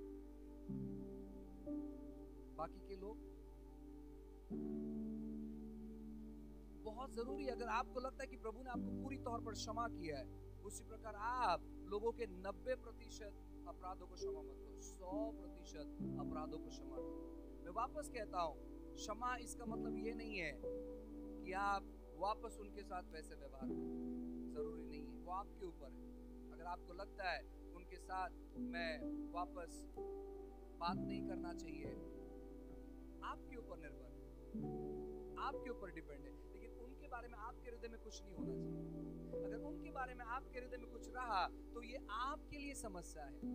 बाकी के लोग बहुत जरूरी है। अगर आपको लगता है कि प्रभु ने आपको पूरी तौर पर क्षमा किया है, उसी प्रकार आप लोगों के नब्बे प्रतिशत अपराधों को क्षमा मत करो, सौ प्रतिशत अपराधों को क्षमा करो। मैं वापस कहता हूँ, क्षमा इसका मतलब ये नहीं है कि आप वापस उनके साथ वैसे व्यवहार करो, जरूरी नहीं है, वो आपके ऊपर है। अगर आपको लगता है उनके साथ मैं वापस बात नहीं करना चाहिए, आपके ऊपर निर्भर है, आपके ऊपर डिपेंड है, लेकिन उनके बारे में आपके हृदय में कुछ नहीं होना चाहिए। अगर उनके बारे में आपके हृदय में कुछ रहा तो ये आपके लिए समस्या है,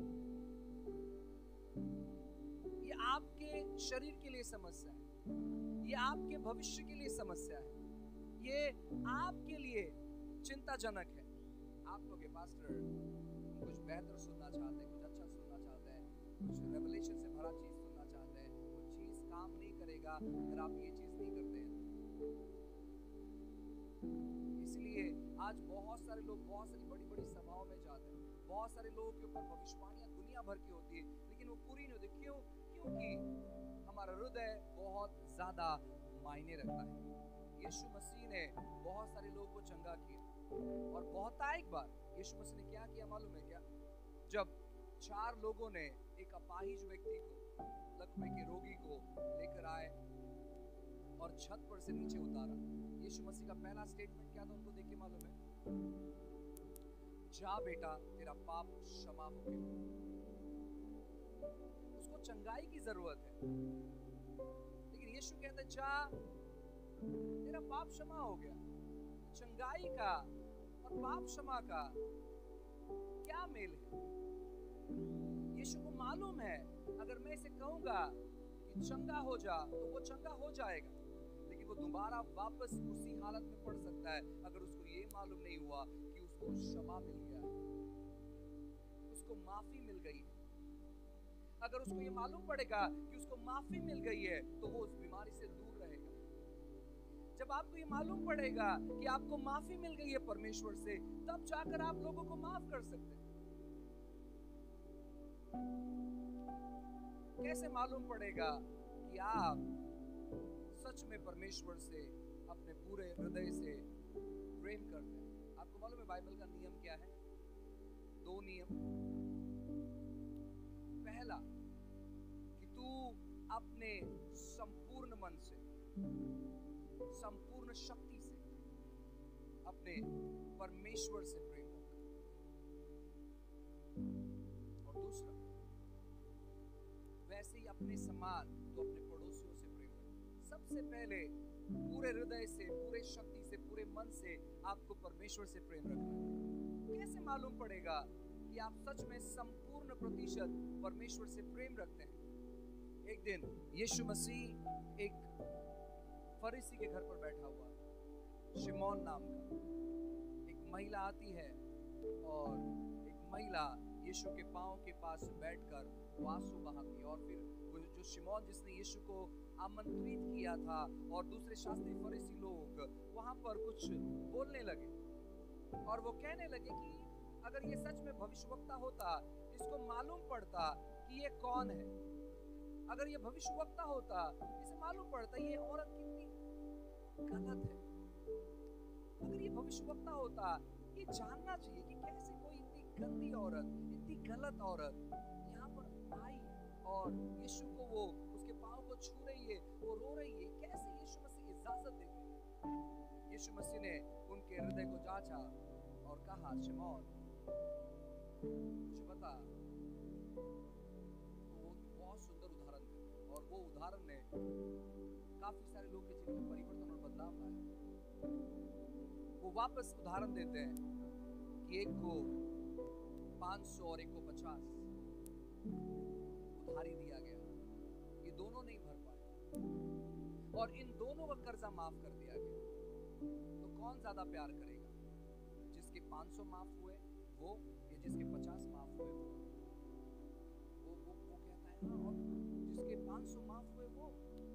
ये आपके शरीर के लिए समस्या है, ये आपके भविष्य के लिए समस्या है, ये आपके लिए चिंताजनक है। आप लोग पास्टर हम कुछ बेहतर सुनना चाहते हैं, कुछ अच्छा सुनना चाहते हैं, कुछ रेवलेशन से भरा चीज सुनना चाहते हैं, वो चीज काम नहीं करेगा अगर आप ये चीज नहीं करते हैं। इसलिए आज बहुत सारे लोग बहुत सारी बड़ी बड़ी सभाओं में जाते हैं, बहुत सारे लोगों के ऊपर भविष्यवाणियां दुनिया भर की होती है, लेकिन वो पूरी नहीं होती। क्यों? क्योंकि हमारा हृदय बहुत ज्यादा मायने रखता है। यीशु मसीह ने बहुत सारे लोगों को चंगा किया और बहुतायत बार यीशु मसीह ने क्या किया मालूम है क्या? जब चार लोगों ने एक अपाहिज व्यक्ति को, लकवे के रोगी को लेकर आए और छत पर से नीचे उतारा। यीशु मसीह का पहला स्टेटमेंट क्या था उनको देख के मालूम है? जा बेटा, तेरा पाप क्षमा हो गया। उसको चंगाई की जरूरत है, लेकिन यीशु कहता है जा, तेरा पाप क्षमा हो गया। चंगाई का और पाप क्षमा का क्या मेल है? यीशु को मालूम है अगर मैं इसे कहूंगा कि चंगा हो जा तो वो चंगा हो जाएगा, लेकिन वो दोबारा वापस उसी हालत में पड़ सकता है अगर उसको ये मालूम नहीं हुआ कि उसको क्षमा मिल गया है, उसको माफी मिल गई है। अगर उसको ये मालूम पड़ेगा कि उसको माफी मिल गई है तो वो उस बीमारी से दूर रहेगा। जब आपको ये मालूम पड़ेगा कि आपको माफी मिल गई है परमेश्वर से, तब जाकर आप लोगों को माफ कर सकते हैं। कैसे मालूम पड़ेगा कि आप सच में परमेश्वर से अपने पूरे हृदय से प्रेम करते हैं? आपको मालूम है बाइबल का नियम क्या है? दो नियम। पहला कि तू अपने संपूर्ण मन से, संपूर्ण शक्ति से अपने परमेश्वर से प्रेम कर, और दूसरा वैसे ही अपने समान तो अपने पड़ोसियों से प्रेम कर। सबसे पहले पूरे हृदय से, पूरे शक्ति से, पूरे मन से आपको परमेश्वर से प्रेम रखना है। कैसे मालूम पड़ेगा कि आप सच में संपूर्ण प्रतिशत परमेश्वर से प्रेम रखते हैं? एक दिन यीशु मसीह एक फरीसी के घर पर बैठा हुआ, शिमोन नाम का। एक महिला आती है और एक महिला यीशु के पांव के पास बैठकर वो आंसू बहाती है। और फिर वो जो शिमोन जिसने यीशु को आमंत्रित किया था और दूसरे शास्त्री फरीसी लोग वहां पर कुछ बोलने लगे और वो कहने लगे कि अगर ये सच में भविष्यवक्ता होता, इसको मालूम पड़ता कि ये कौन है। अगर ये भविष्यवक्ता होता, इसे मालूम पड़ता ये औरत कितनी गलत है। अगर ये भविष्यवक्ता होता, ये जानना चाहिए कि कैसे कोई इतनी गंदी औरत, इतनी गलत औरत यहाँ पर आई और यीशु को वो उसके पांव को छू रही है, वो रो रही है। कैसे यीशु मसीह इजाजत देंगे? यीशु मसीह ने उनके हृदय को जांचा और कहा, शिमोन मुझे बता। वो बहुत सुंदर उदाहरण थे और वो उदाहरण ने काफी सारे लोगों के जीवन में परिवर्तन और बदलाव लाया। वो वापस उदाहरण देते हैं कि एक को पांच सौ और एक को पचास उधारी दिया गया। ये दोनों नहीं भर पाए और इन दोनों का कर्जा माफ कर दिया गया। तो कौन ज्यादा प्यार करेगा? जिसके पांच सौ माफ हुए वो, या जिसके पचास माफ हुए वो? वो वो, वो कहता है हाँ, और जिसके पांच सौ माफ हुए वो?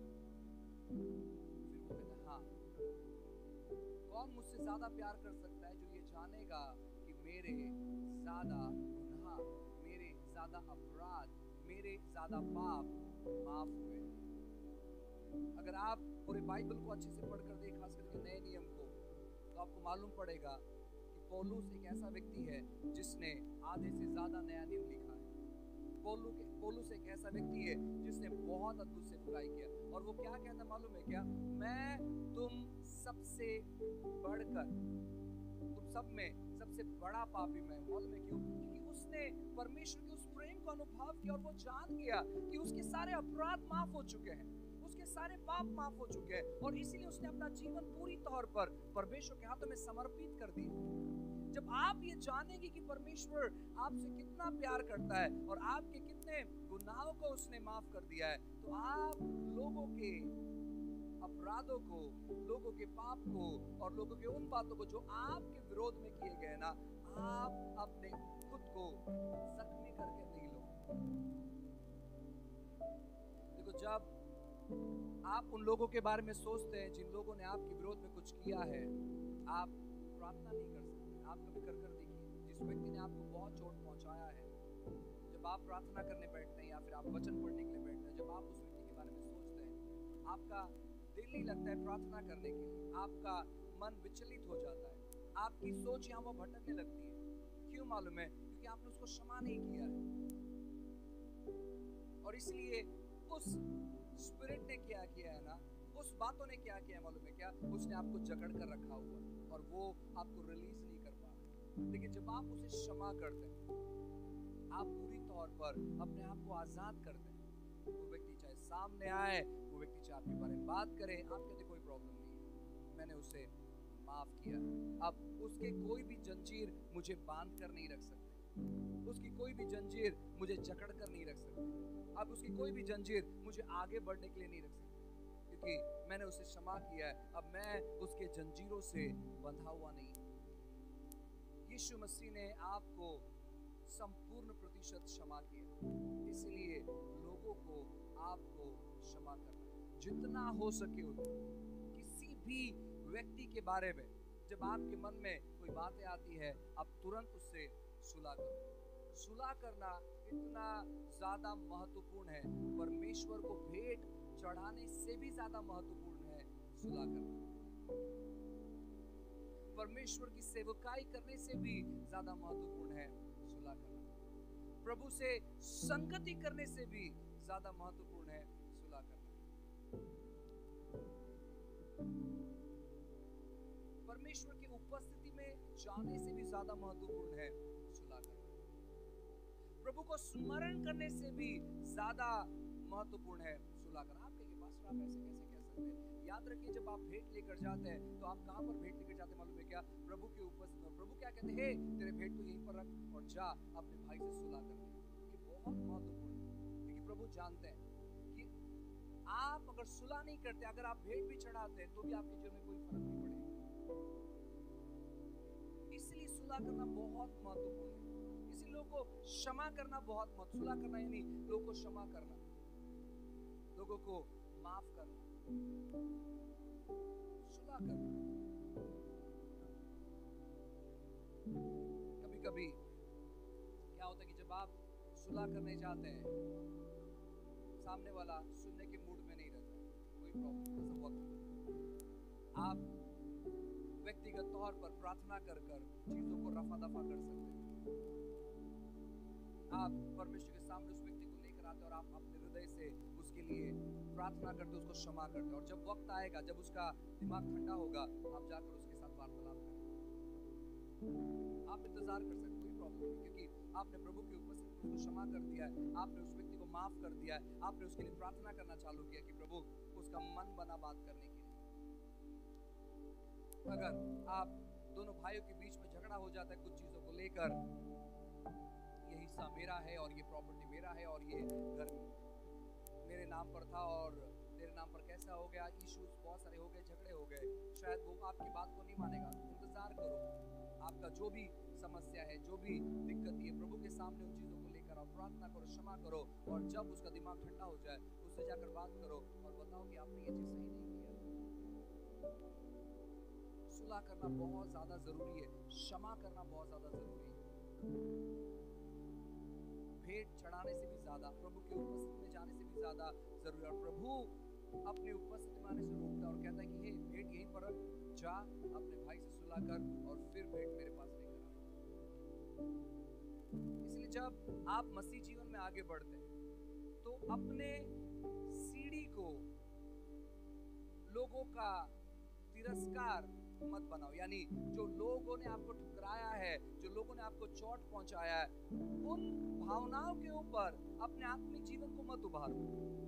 फिर वो कहता है हाँ। कौन मुझसे ज्यादा प्यार कर सकता है? जो ये जानेगा कि मेरे ज्यादा गुनाह, मेरे ज्यादा अपराध, मेरे ज्यादा पाप माफ हुए। अगर आप पूरे बाइबल को अच्छे से पढ़कर देख, खास करके नए नियम को, तो आपको मालूम पड़ेगा कि पौलुस एक ऐसा व्यक्ति है जिसने आधे से ज्यादा नया नियम लिखा है। पौलुस के पौलुस एक ऐसा व्यक्ति है जिसने बहुत अद्भुत से बुराई किया। और वो क्या कहता मालूम है क्या? मैं तुम सबसे बढ़कर, तुम सब में सबसे बड़ा पापी मैं। मालूम है क्यों? क्योंकि उसने परमेश्वर के उस प्रेम को अनुभव किया और वो जान गया कि उसके सारे अपराध माफ हो चुके हैं, उसके सारे पाप माफ हो चुके हैं, और इसीलिए उसने अपना जीवन पूरी तौर पर परमेश्वर के हाथों में समर्पित कर दिया। जब आप ये जानेंगे कि परमेश्वर आपसे कितना प्यार करता है और आपके कितने गुनाहों को उसने माफ कर दिया है, तो आप लोगों के अपराधों को, लोगों के पाप को और लोगों के उन बातों को जो आपके विरोध में किए गए ना, आप अपने खुद को जख्मी करके नहीं लो। देखो, जब आप उन लोगों के बारे में सोचते हैं जिन लोगों ने आपके विरोध में कुछ किया है, आप प्रार्थना नहीं कर सकते। आप कभी कर कर देखिए, जिस व्यक्ति ने आपको बहुत चोट पहुंचाया है, जब आप प्रार्थना करने बैठते हैं या फिर आप वचन पढ़ने के लिए बैठते हैं, जब आप उस व्यक्ति के बारे में सोचते हैं, आपका दिल नहीं लगता है प्रार्थना करने के लिए, आपका मन विचलित हो जाता है, आपकी सोच यहाँ वो भटकने लगती है। क्यों मालूम है? क्योंकि आपने उसको क्षमा नहीं किया है। और इसलिए उस स्पिरिट ने क्या किया है ना, उस बातों ने क्या किया मालूम है क्या? उसने आपको जकड़ कर रखा हुआ और वो आपको रिलीज नहीं कर पा रहा। लेकिन जब आप उसे क्षमा करते हैं, आप पूरी तौर पर अपने आप को आजाद करते हैं। वो व्यक्ति चाहे सामने आए, वो व्यक्ति चाहे आपके बारे में बात करे, आप कहते कोई प्रॉब्लम नहीं है, मैंने उसे माफ किया। अब उसके कोई भी जंजीर मुझे बांध कर नहीं रख सकते, उसकी कोई भी जंजीर मुझे जकड़ कर नहीं रख सकते, अब उसकी कोई भी जंजीर मुझे आगे बढ़ने के लिए नहीं रख सकते, क्योंकि मैंने उसे क्षमा किया है। अब मैं उसके जंजीरों से बंधा हुआ नहीं। यीशु मसीह ने आपको संपूर्ण प्रतिशत क्षमा किया, इसलिए लोगों को आपको क्षमा करना जितना हो सके उतना। किसी भी व्यक्ति के बारे में जब आपके मन में कोई बातें आती है, आप तुरंत उससे सुलह करो। सुलह करना इतना ज्यादा महत्वपूर्ण है, परमेश्वर को भेंट चढ़ाने से भी ज्यादा महत्वपूर्ण है सुलह करना। परमेश्वर की सेवकाई करने से भी ज्यादा महत्वपूर्ण है सुलह करना। प्रभु से संगति करने से भी ज्यादा महत्वपूर्ण है सुलह करना। परमेश्वर की उपस्थिति में जाने से भी ज्यादा महत्वपूर्ण है सुलह करना। प्रभु को स्मरण करने से भी ज्यादा महत्वपूर्ण है सुलह करना। आप कहेंगे पास्टर आप ऐसे कैसे कह सकते हैं? याद रखिए, जब आप भेंट लेकर जाते हैं तो आप कहां पर भेंट लेकर जाते हैं मालूम है क्या? प्रभु के उपस्थिति में। प्रभु क्या कहते हैं? हे तेरे भेंट को यहीं पर रख और जा अपने भाई से सुलह कर ले। ये बहुत महत्वपूर्ण है, क्योंकि प्रभु जानते हैं कि आप अगर सुलह नहीं करते, अगर आप भेंट भी चढ़ाते हैं तो भी आपके जीवन में कोई फर्क नहीं पड़ेगा। इसलिए सुलह करना बहुत महत्वपूर्ण है। इसी लोगों को क्षमा करना बहुत महत्व। सुलह करना यानी लोगों को क्षमा करना, लोगों को माफ करना, सुलह करना। कभी कभी क्या होता है कि जब आप सुलह करने जाते हैं, सामने वाला सुनने के मूड में नहीं रहता, कोई प्रॉब्लम वक्त आप व्यक्तिगत तौर पर प्रार्थना कर कर चीजों को रफा दफा कर सकते हैं। आप परमेश्वर के सामने उस व्यक्ति को लेकर आते और आप अपने हृदय से उसके लिए प्रार्थना करते, उसको क्षमा करते, और जब वक्त आएगा, जब उसका दिमाग ठंडा होगा, आप जाकर उसके साथ वार्तालाप करें। आप इंतजार कर सकते, कोई प्रॉब्लम नहीं, क्योंकि आपने प्रभु की उपस्थिति में उसको क्षमा कर दिया है, आपने उस व्यक्ति को माफ कर दिया है, आपने उसके लिए प्रार्थना करना चालू किया कि प्रभु उसका मन बना बात करने के लिए। अगर आप दोनों भाइयों के बीच में झगड़ा हो जाता है कुछ चीजों को लेकर, ये हिस्सा मेरा है और ये प्रॉपर्टी मेरा है और ये घर मेरे नाम पर था और तेरे नाम पर कैसा हो गया, इश्यूज बहुत सारे हो गए, झगड़े हो गए, शायद वो आपकी बात को नहीं मानेगा। इंतजार करो, आपका जो भी समस्या है, जो भी दिक्कत है, प्रभु के सामने उन चीजों को लेकर आओ, प्रार्थना करो, क्षमा करो, और जब उसका दिमाग ठंडा हो जाए उससे जाकर बात करो और बताओ कि आपने ये चीज सही नहीं किया। सुलह करना बहुत ज्यादा जरूरी है, क्षमा करना बहुत ज्यादा जरूरी है। भेंट चढ़ाने से भी ज्यादा, प्रभु की उपस्थिति में जाने से भी ज्यादा जरूरी है। और प्रभु अपनी उपस्थिति में आने से रोकता है और कहता है कि हे भेंट यहीं पर रख, जा अपने भाई से सुलह कर और फिर भेंट मेरे पास लेकर आ। इसलिए जब आप मसीह जीवन में आगे बढ़ते हैं तो अपने सीढ़ी को लोगों का तिरस्कार मत बनाओ, यानी जो लोगों ने आपको ठुकराया है, जो लोगों ने आपको चोट पहुंचाया है, उन भावनाओं के ऊपर अपने आत्मिक जीवन को मत उभारो।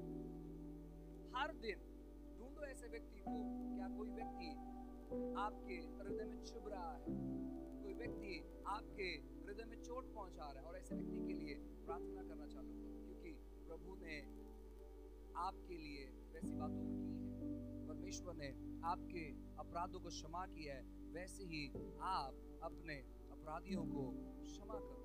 हर दिन ढूंढो ऐसे व्यक्ति को, क्या कोई व्यक्ति आपके हृदय में चुभ रहा है, कोई व्यक्ति आपके हृदय में चोट पहुंचा रहा है, और ऐसे व्यक्ति के लिए प्रार्थना करना चालू करो, क्योंकि प्रभु ने आपके लिए वैसी बातों को की है। परमेश्वर ने आपके अपराधों को क्षमा किया है, वैसे ही आप अपने अपराधियों को क्षमा करो।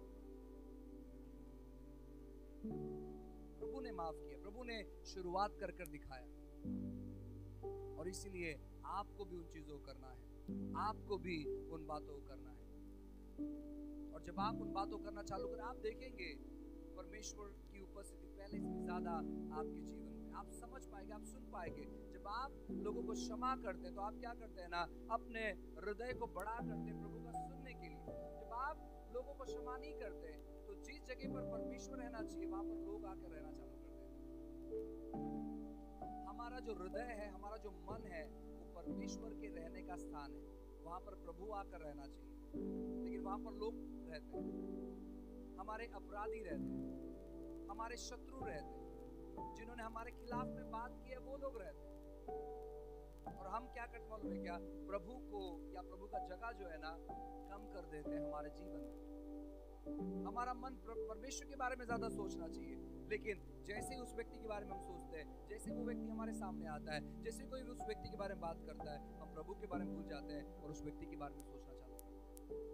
प्रभु ने माफ किया, प्रभु ने शुरुआत कर कर दिखाया, और इसीलिए आपको भी उन चीजों को करना है, आपको भी उन बातों को करना है। और जब आप उन बातों को करना चालू करें, आप देखेंगे परमेश्वर की उपस्थिति पहले से भी ज्यादा आपके जीवन में, आप समझ पाएंगे, आप सुन पाएंगे। जब आप लोगों को क्षमा करते हैं तो आप क्या करते हैं ना, अपने हृदय को बड़ा करते हैं प्रभु का सुनने के लिए। जब आप लोगों को क्षमा नहीं करते तो जिस जगह पर परमेश्वर रहना चाहिए वहां पर लोग आकर रहना चालू करते हैं। हमारा जो हृदय है, हमारा जो मन है, वो परमेश्वर के रहने का स्थान है। वहां पर प्रभु आकर रहना चाहिए, लेकिन वहां पर लोग रहते हैं, हमारे अपराधी रहते हैं, हमारे शत्रु रहते हैं, जिन्होंने हमारे खिलाफ में बात की है वो लोग रहते हैं। और हम क्या करते मालूम है क्या? प्रभु को या प्रभु का जगह जो है ना कम कर देते हैं हमारे जीवन में। हमारा मन परमेश्वर के बारे में ज्यादा सोचना चाहिए, लेकिन जैसे ही उस व्यक्ति के बारे में हम सोचते हैं, जैसे वो व्यक्ति हमारे सामने आता है, जैसे कोई उस व्यक्ति के बारे में बात करता है, हम प्रभु के बारे में भूल जाते हैं और उस व्यक्ति के बारे में सोचना चालू करते हैं।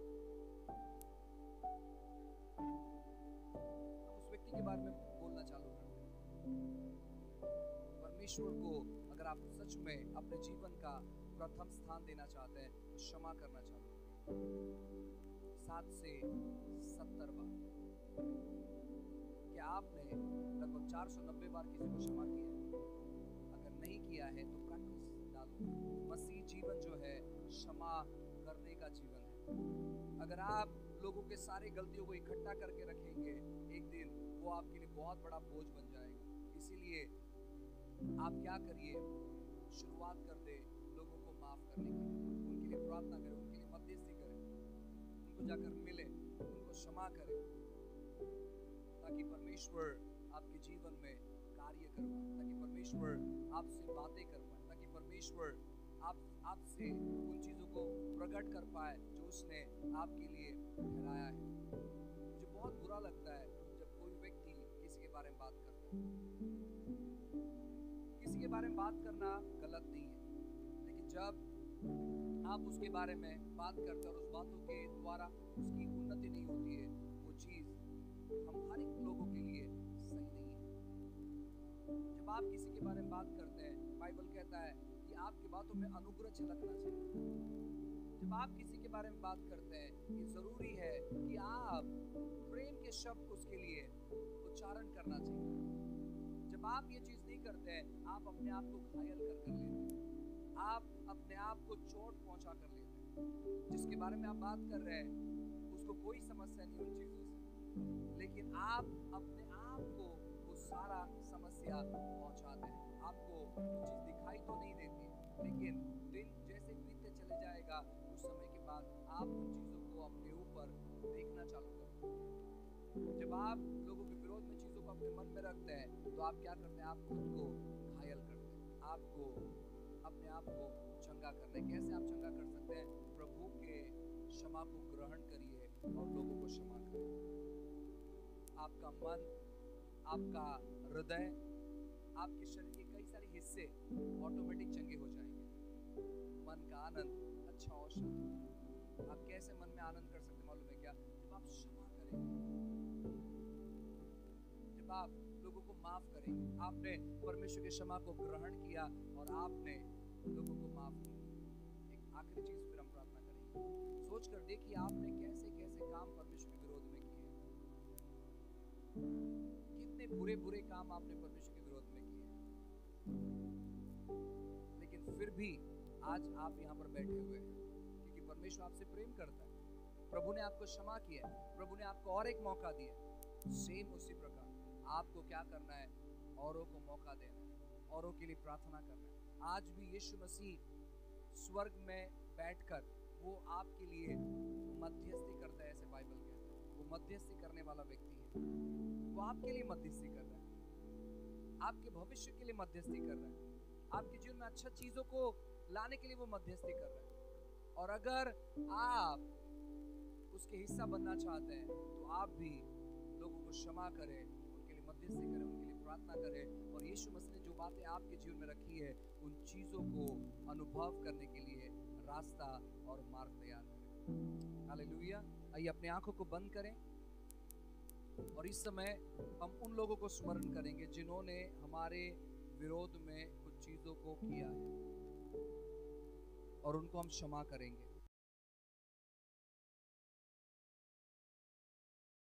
हम उस व्यक्ति के बारे में बोलना चालू करते हैं। परमेश्वर को अगर आप सच में अपने जीवन का प्रथम स्थान देना चाहते हैं तो क्षमा करना चालू करें। सात से सत्तर बार। क्या आपने लगभग चार सौ नब्बे बार किसी को क्षमा किया है? अगर नहीं किया है तो प्रैक्टिस डालो। मसीह जीवन जो है क्षमा करने का जीवन है। अगर आप लोगों के सारे गलतियों को इकट्ठा करके रखेंगे, एक दिन वो आपके लिए बहुत बड़ा बोझ बन जाएगा। इसीलिए आप क्या करिए, शुरुआत कर दे लोगों को माफ करने की, उनके लिए प्रार्थना करें, उनके लिए मध्यस्थी करें, उनको जाकर मिले, उनको क्षमा करें, ताकि परमेश्वर आपके जीवन में कार्य कर पाए, ताकि परमेश्वर आपसे बातें कर पाए, ताकि परमेश्वर आप आपसे उन चीज़ों को प्रकट कर पाए जो उसने आपके लिए ठहराया है। मुझे बहुत बुरा लगता है जब कोई व्यक्ति किसी के बारे में बात करता है। किसी के बारे में बात करना गलत नहीं है, लेकिन जब आप उसके बारे में बात करते हैं और उस बातों के द्वारा उसकी उन्नति नहीं होती है, वो चीज़ हम हर एक लोगों के लिए सही नहीं है। जब आप किसी के बारे में बात करते हैं, बाइबल कहता है कि आपकी बातों में अनुग्रह झलकना चाहिए। जब आप किसी के बारे में बात करते हैं, ये जरूरी है कि आप प्रेम के शब्द उसके लिए उच्चारण करना चाहिए। जब आप ये चीज नहीं करते हैं, आप अपने आप को घायल कर कर लेते हैं, आप अपने आप को चोट पहुंचा कर लेते हैं। जिसके बारे में आप बात कर रहे हैं उसको कोई समस्या नहीं उन चीजों से, लेकिन आप अपने आप को वो सारा समस्या पहुंचाते हैं। आपको वो चीज दिखाई तो नहीं देती, लेकिन दिन जैसे बीतते चले जाएगा, उस समय के बाद आप उन चीजों को अपने ऊपर देखना चालू करेंगे। जब आप लोगों के विरोध में चीजों को अपने मन में रखते हैं, तो आप क्या करते हैं? आप खुद को घायल करते हैं। आपको अपने आप को चंगा करना है। कैसे आप चंगा कर सकते हैं? प्रभु के क्षमा को ग्रहण करिए और लोगों को क्षमा करिए। आपका मन, आपका हृदय, आपके शरीर के कई सारे हिस्से ऑटोमेटिक चंगे हो जाएंगे। मन का आनंद अच्छा औषध। आप कैसे मन में आनंद कर सकते मालूम है क्या? जब आप क्षमा करेंगे, जब आप लोगों को माफ करेंगे। आपने परमेश्वर की क्षमा को ग्रहण किया और आपने लोगों को माफ किया। एक आखिरी चीज फिर हम प्रार्थना करेंगे। सोच कर देखिए आपने कैसे कैसे काम परमेश्वर के विरोध में किए, कितने बुरे बुरे काम आपने परमेश्वर के विरोध में किए, लेकिन फिर भी आज आप यहाँ पर बैठे हुए हैं क्योंकि परमेश्वर आपसे प्रेम करता है। प्रभु ने आपको क्षमा किया है, प्रभु ने आपको और एक मौका दिया। सेम उसी प्रकार आपको क्या करना है? औरों को मौका देना है, औरों के लिए प्रार्थना करना है। आज भी यीशु मसीह स्वर्ग में बैठकर वो आपके लिए मध्यस्थी करता है, ऐसे बाइबल कहता है। वो मध्यस्थी करने वाला व्यक्ति है। वो आपके लिए मध्यस्थी कर रहा है, आपके भविष्य के लिए मध्यस्थी कर रहा है, आपके जीवन में अच्छा चीजों को लाने के लिए वो मध्यस्थी कर रहा है। और अगर आप उसके हिस्सा बनना चाहते हैं तो आप भी लोगों को क्षमा करें, उनके लिए मध्यस्थी करें, उनके लिए प्रार्थना करें और यीशु मसीह ने जो बातें आपके जीवन में रखी है उन चीजों को अनुभव करने के लिए रास्ता और मार्ग तैयार करें। हालेलुया। आइए अपनी आंखों को बंद करें और इस समय हम उन लोगों को स्मरण करेंगे जिन्होंने हमारे विरोध में कुछ चीजों को किया है और उनको हम क्षमा करेंगे।